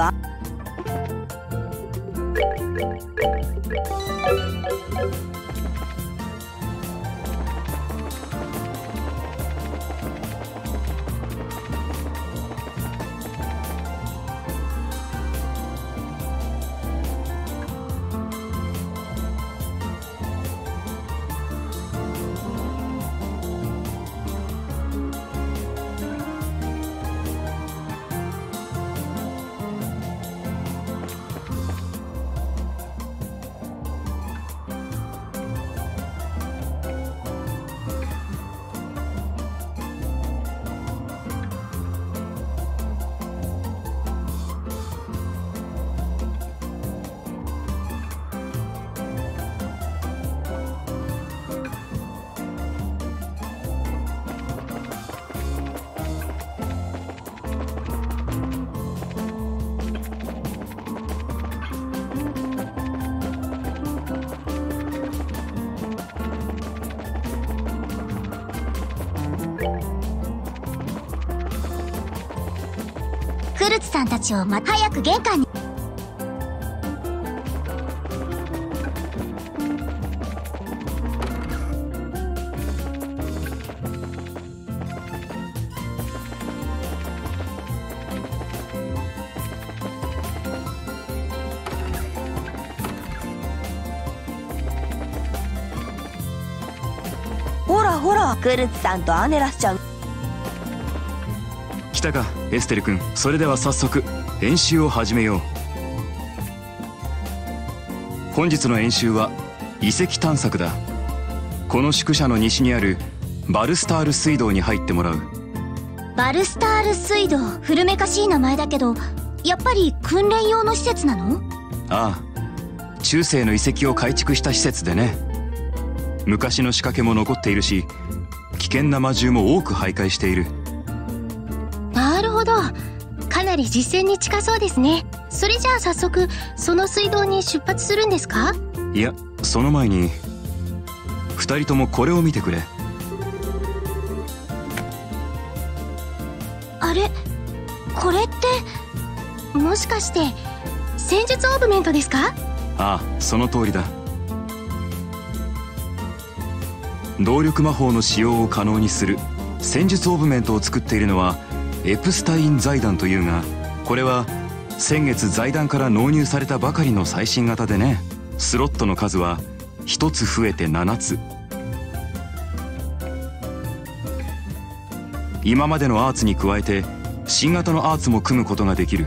クルツさんたちを早く玄関に。 ほらほら、クルツさんとアネラスちゃん。 来たかエステル君。それでは早速演習を始めよう。本日の演習は遺跡探索だ。この宿舎の西にあるバルスタール水道に入ってもらう。 バルスタール水道、古めかしい名前だけど、やっぱり訓練用の施設なの？ ああ、中世の遺跡を改築した施設でね。昔の仕掛けも残っているし、危険な魔獣も多く徘徊している。 なるほど、かなり実践に近そうですね。それじゃあ早速その水道に出発するんですか？ いや、その前に2人ともこれを見てくれ。 あれ、これってもしかして戦術オーブメントですか？ ああ、その通りだ。動力魔法の使用を可能にする戦術オーブメントを作っているのはエプスタイン財団というが、これは先月財団から納入されたばかりの最新型でね。スロットの数は1つ増えて7つ。今までのアーツに加えて新型のアーツも組むことができる。 へ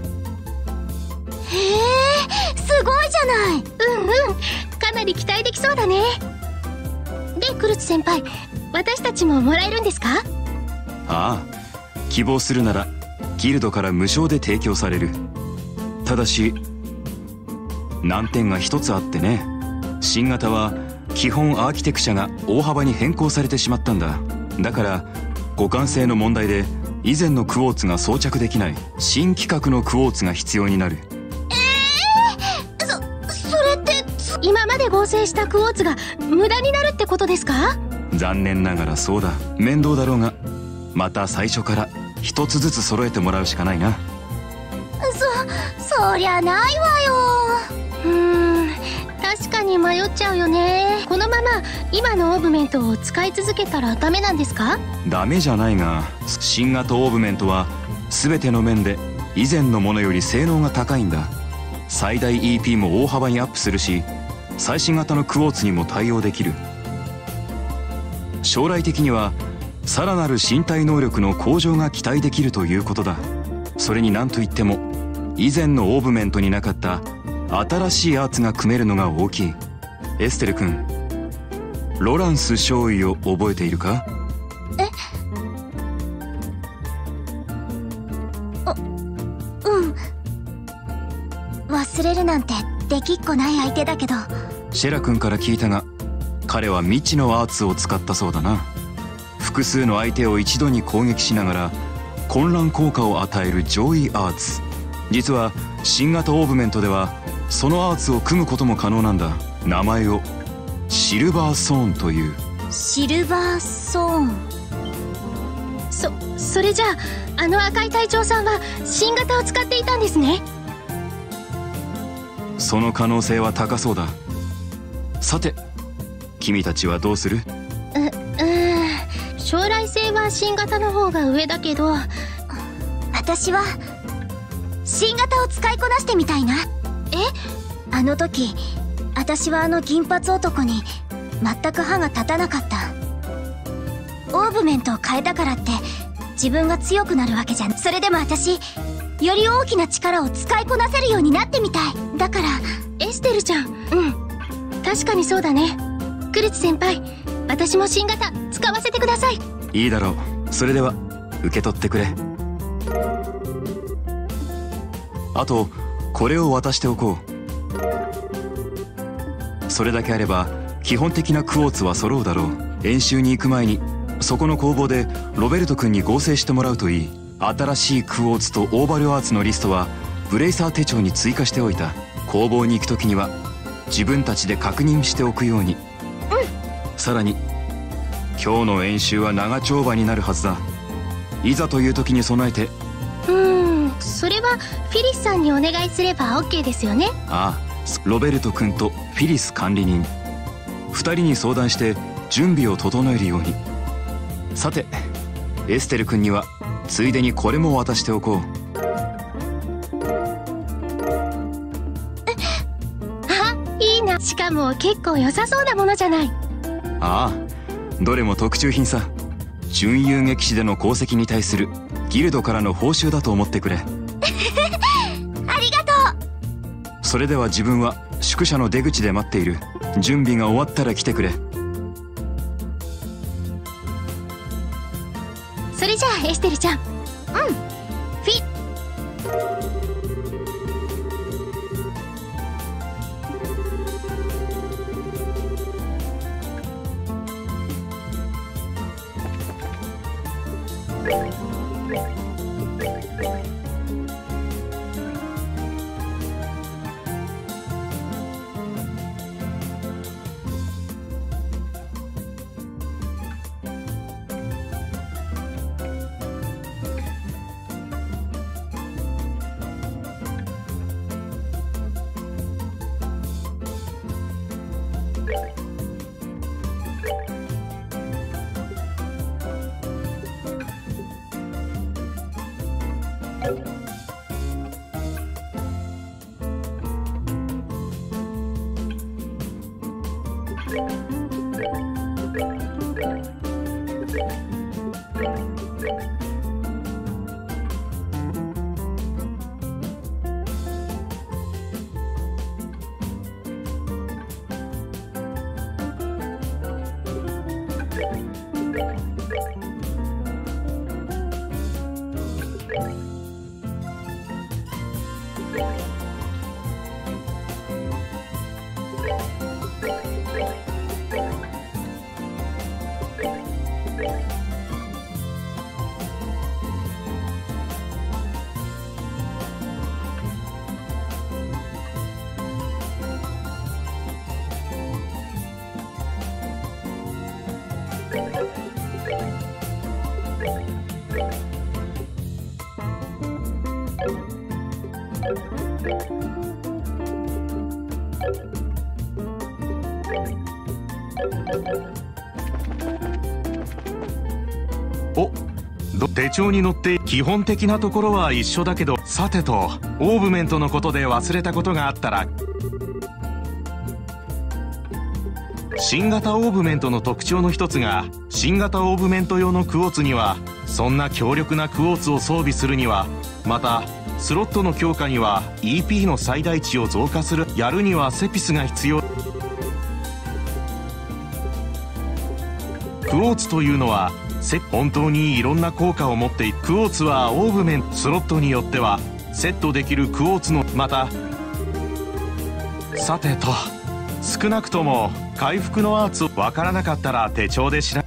え、すごいじゃない。 うんうん、かなり期待できそうだね。で、クルツ先輩、私たちももらえるんですか？ ああ、希望するならギルドから無償で提供される。ただし難点が一つあってね。新型は基本アーキテクチャが大幅に変更されてしまったんだ。だから互換性の問題で以前のクォーツが装着できない新規格のクォーツが必要になる。 それって今まで合成したクォーツが無駄になるってことですか？ 残念ながらそうだ。面倒だろうが、また最初から一つずつ揃えてもらうしかないな。 そりゃないわよ。 確かに迷っちゃうよね。このまま今のオーブメントを使い続けたらダメなんですか？ ダメじゃないが、新型オーブメントは全ての面で以前のものより性能が高いんだ。最大 EP も大幅にアップするし、最新型のクォーツにも対応できる。将来的にはさらなる身体能力の向上が期待できるということだ。それに何といっても以前のオーブメントになかった新しいアーツが組めるのが大きい。エステル君、ロランス少尉を覚えているか？ 忘れるなんてできっこない相手だけど。 シェラ君から聞いたが、彼は未知のアーツを使ったそうだな。複数の相手を一度に攻撃しながら混乱効果を与える上位アーツ。実は新型オーブメントではそのアーツを組むことも可能なんだ。名前をシルバーソーンという。 シルバーソーン。 それじゃあ、あの赤い隊長さんは新型を使っていたんですね。 その可能性は高そうだ。さて、君たちはどうする？ 将来性は新型の方が上だけど、 私は新型を使いこなしてみたいな。あの時私はあの銀髪男に全く歯が立たなかった。オーブメントを変えたからって自分が強くなるわけじゃん。それでも私、より大きな力を使いこなせるようになってみたい。だからエステルちゃん、確かにそうだね。クルツ先輩、私も新型使わせてください。 いいだろう。それでは受け取ってくれ。あとこれを渡しておこう。それだけあれば基本的なクォーツは揃うだろう。演習に行く前にそこの工房でロベルト君に合成してもらうといい。新しいクォーツとオーバルアーツのリストはブレイサー手帳に追加しておいた。工房に行く時には自分たちで確認しておくように。さらに今日の演習は長丁場になるはずだ。いざという時に備えて。 それはフィリスさんにお願いすれば OK ですよね。 ああ、ロベルト君とフィリス管理人、2人に相談して準備を整えるように。さてエステル君にはついでにこれも渡しておこう。 あ、いいな。しかも結構良さそうなものじゃない。 ああ、どれも特注品さ。準遊撃士での功績に対するギルドからの報酬だと思ってくれ。 ありがとう。 それでは自分は宿舎の出口で待っている。準備が終わったら来てくれ。 それじゃあエステルちゃん。 手帳に載って基本的なところは一緒だけど、さてとオーブメントのことで忘れたことがあったら、新型オーブメントの特徴の一つが、新型オーブメント用のクォーツにはそんな強力なクォーツを装備するには、またスロットの強化には EP の最大値を増加する、やるにはセピスが必要。クォーツというのは本当にいろんな効果を持っている。クォーツはオーブメント、スロットによってはセットできるクォーツの、またさてと、少なくとも回復のアーツをわからなかったら手帳で調べ。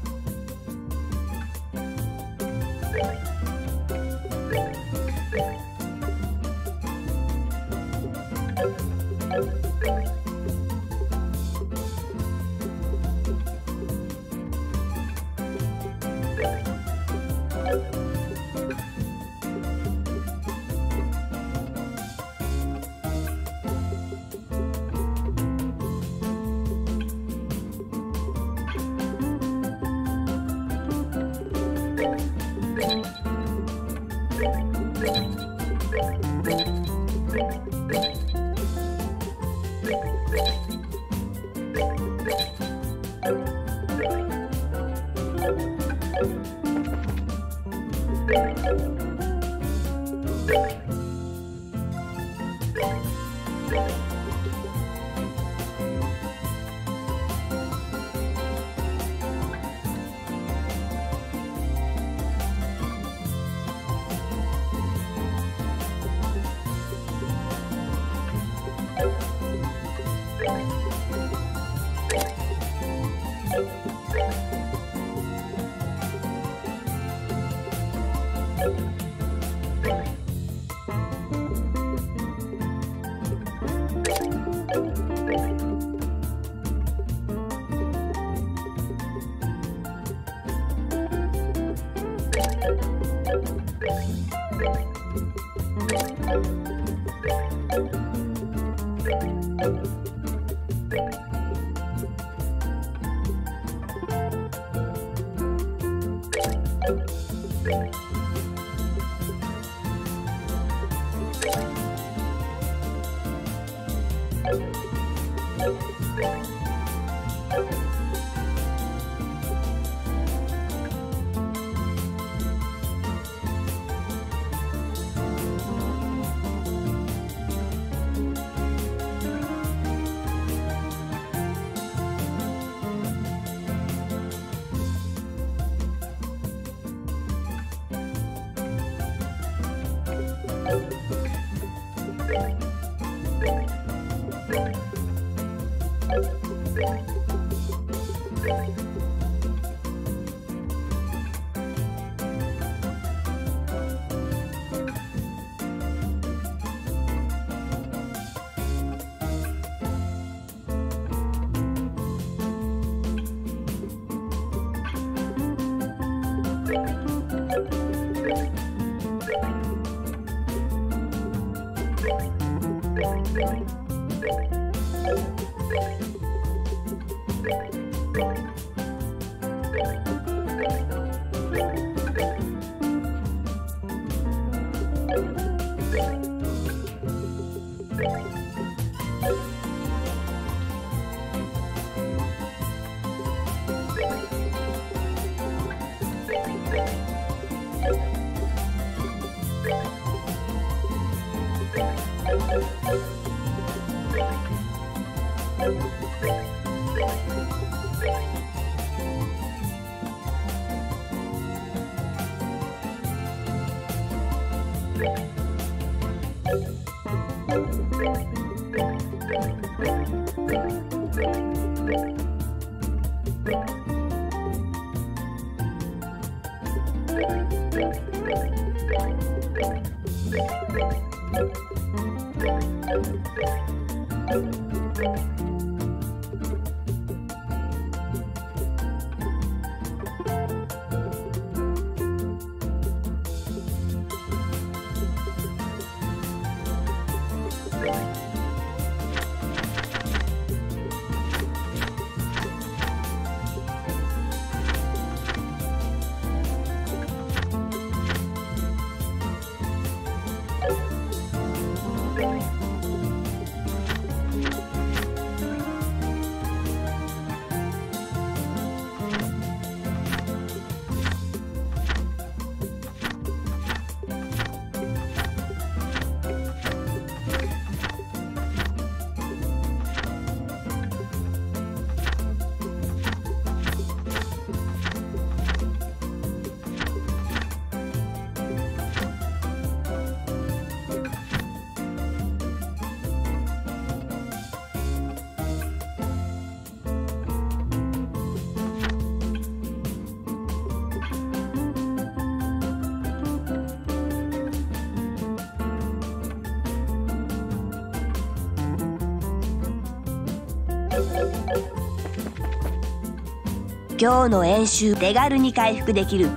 今日の演習手軽に回復できる。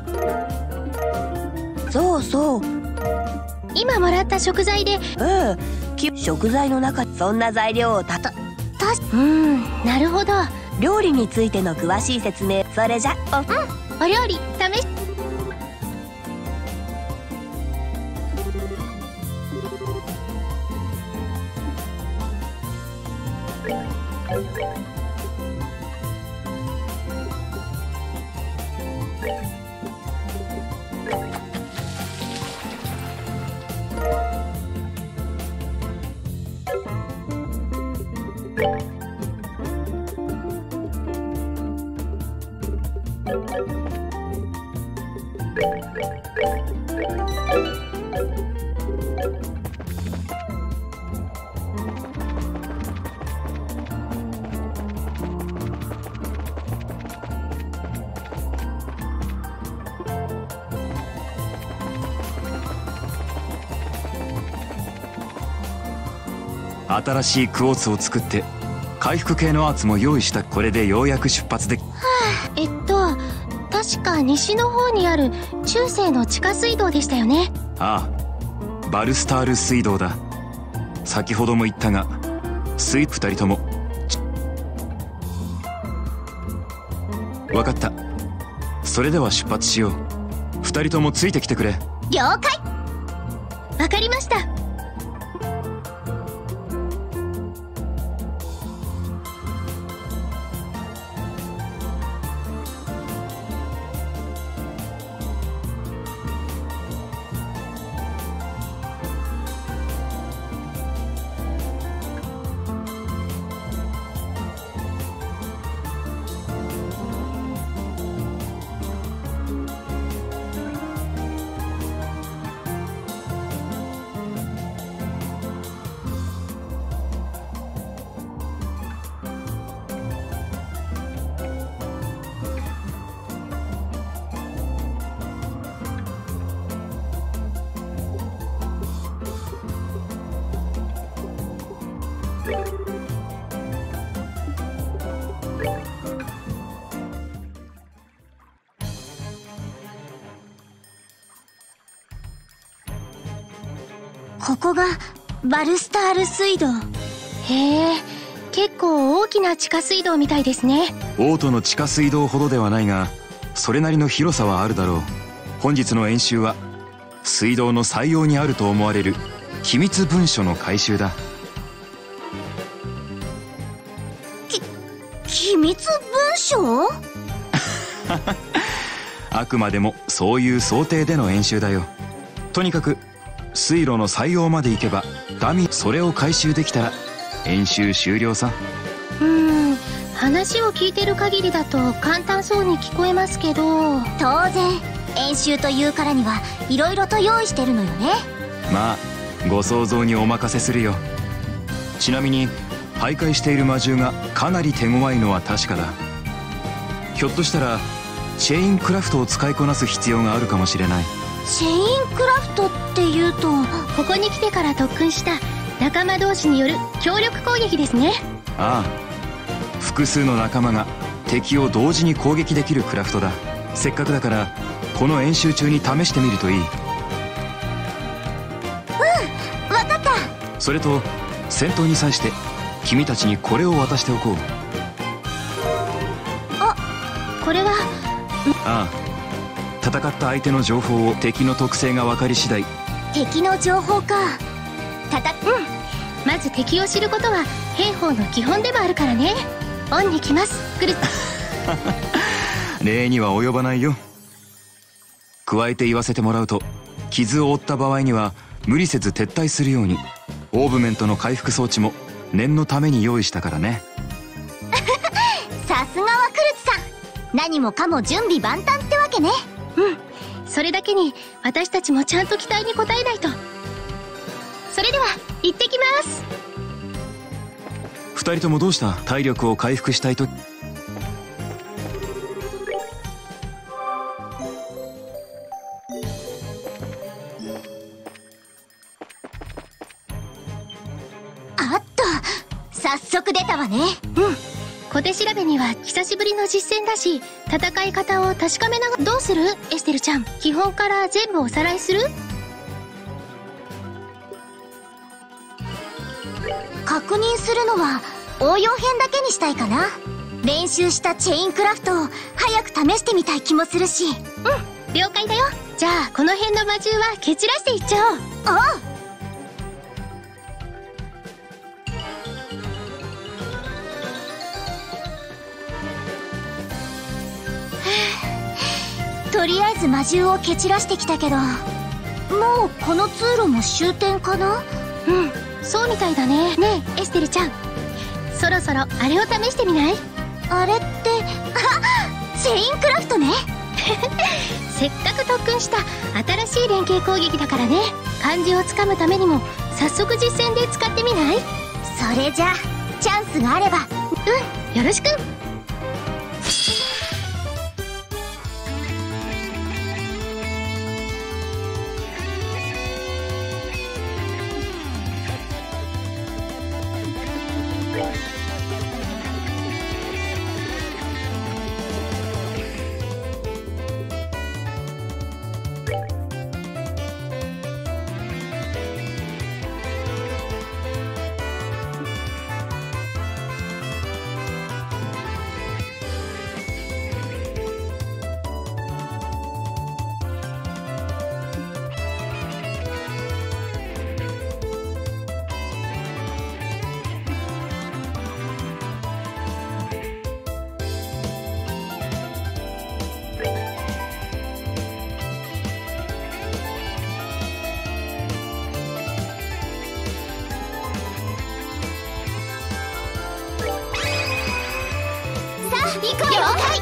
そうそう、 今もらった食材で。 食材の中そんな材料をなるほど。 料理についての詳しい説明。それじゃお料理試し。 新しいクォーツを作って回復系のアーツも用意した。これでようやく出発で。 確か西の方にある中世の地下水道でしたよね。 ああ、 バルスタール水道だ。先ほども言ったが2人とも。分かった。それでは出発しよう。2人ともついてきてくれ。 了解。 わかりました。 ここがバルスタール水道。 へえ、結構大きな地下水道みたいですね。 オートの地下水道ほどではないが、それなりの広さはあるだろう。本日の演習は水道の採用にあると思われる機密文書の回収だ。 機密文書？ あくまでもそういう想定での演習だよ。とにかく水路の採用まで行けばそれを回収できたら演習終了さ。 話を聞いてる限りだと簡単そうに聞こえますけど。 当然演習というからには色々と用意してるのよね。 まあご想像にお任せするよ。ちなみに徘徊している魔獣がかなり手強いのは確かだ。ひょっとしたらチェインクラフトを使いこなす必要があるかもしれない。 チェインクラフトっていうと、 ここに来てから特訓した仲間同士による協力攻撃ですね。 ああ、複数の仲間が敵を同時に攻撃できるクラフトだ。せっかくだからこの演習中に試してみるといい。 わかった。 それと戦闘に際して君たちにこれを渡しておこう。 これはああ、戦った相手の情報を敵の特性が分かり次第。 敵の情報か。 まず敵を知ることは兵法の基本でもあるからね。オンに来ます。来る。 礼には及ばないよ。加えて言わせてもらうと、傷を負った場合には無理せず撤退するようにオーブメントの回復装置も念のために用意したからね。 さすがはクルツさん、何もかも準備万端ってわけね。 それだけに私たちもちゃんと期待に応えないと。それでは行ってきます。 2人ともどうした？体力を回復したいと。 あった、早速出たわね。 小手調べには久しぶりの実践だし、戦い方を確かめながら。どうする？エステルちゃん、基本から全部おさらいする？ 確認するのは応用編だけにしたいかな。練習したチェインクラフトを早く試してみたい気もするし。 了解だよ。じゃあこの辺の魔獣は蹴散らしていっちゃおう。 とりあえず魔獣を蹴散らしてきたけど、もうこの通路も終点かな。 そうみたいだね。ねえエステルちゃん、そろそろあれを試してみない？ あれってチェインクラフトね。 せっかく特訓した新しい連携攻撃だからね。漢字をつかむためにも早速実践で使ってみない？ それじゃあチャンスがあれば。 よろしく。 行くわよ。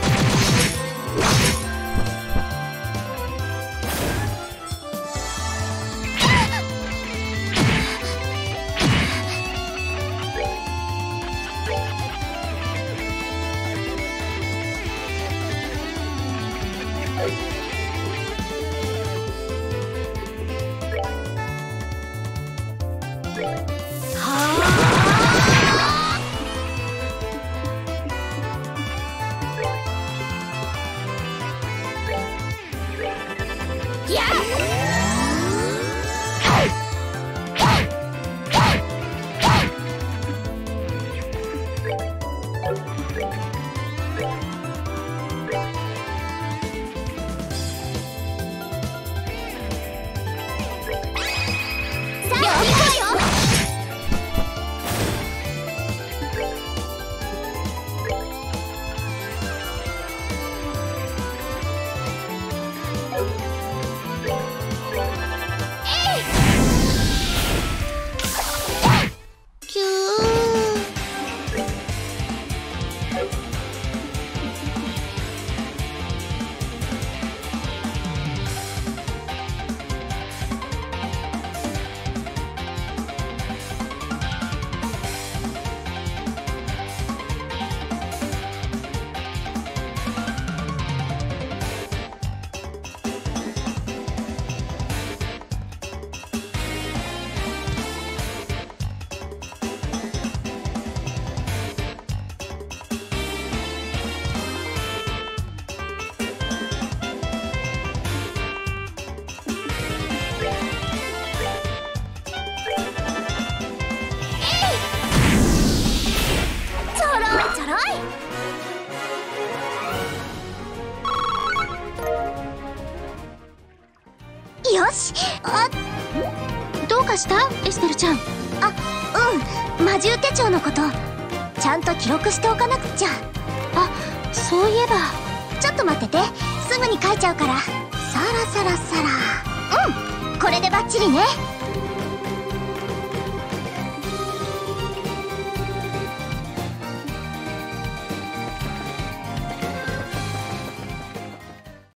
よし。 どうかしたエステルちゃん。 魔獣手帳のことちゃんと記録しておかなくっちゃ。 そういえば。 ちょっと待ってて、すぐに書いちゃうから。さらさらさら。これでバッチリね。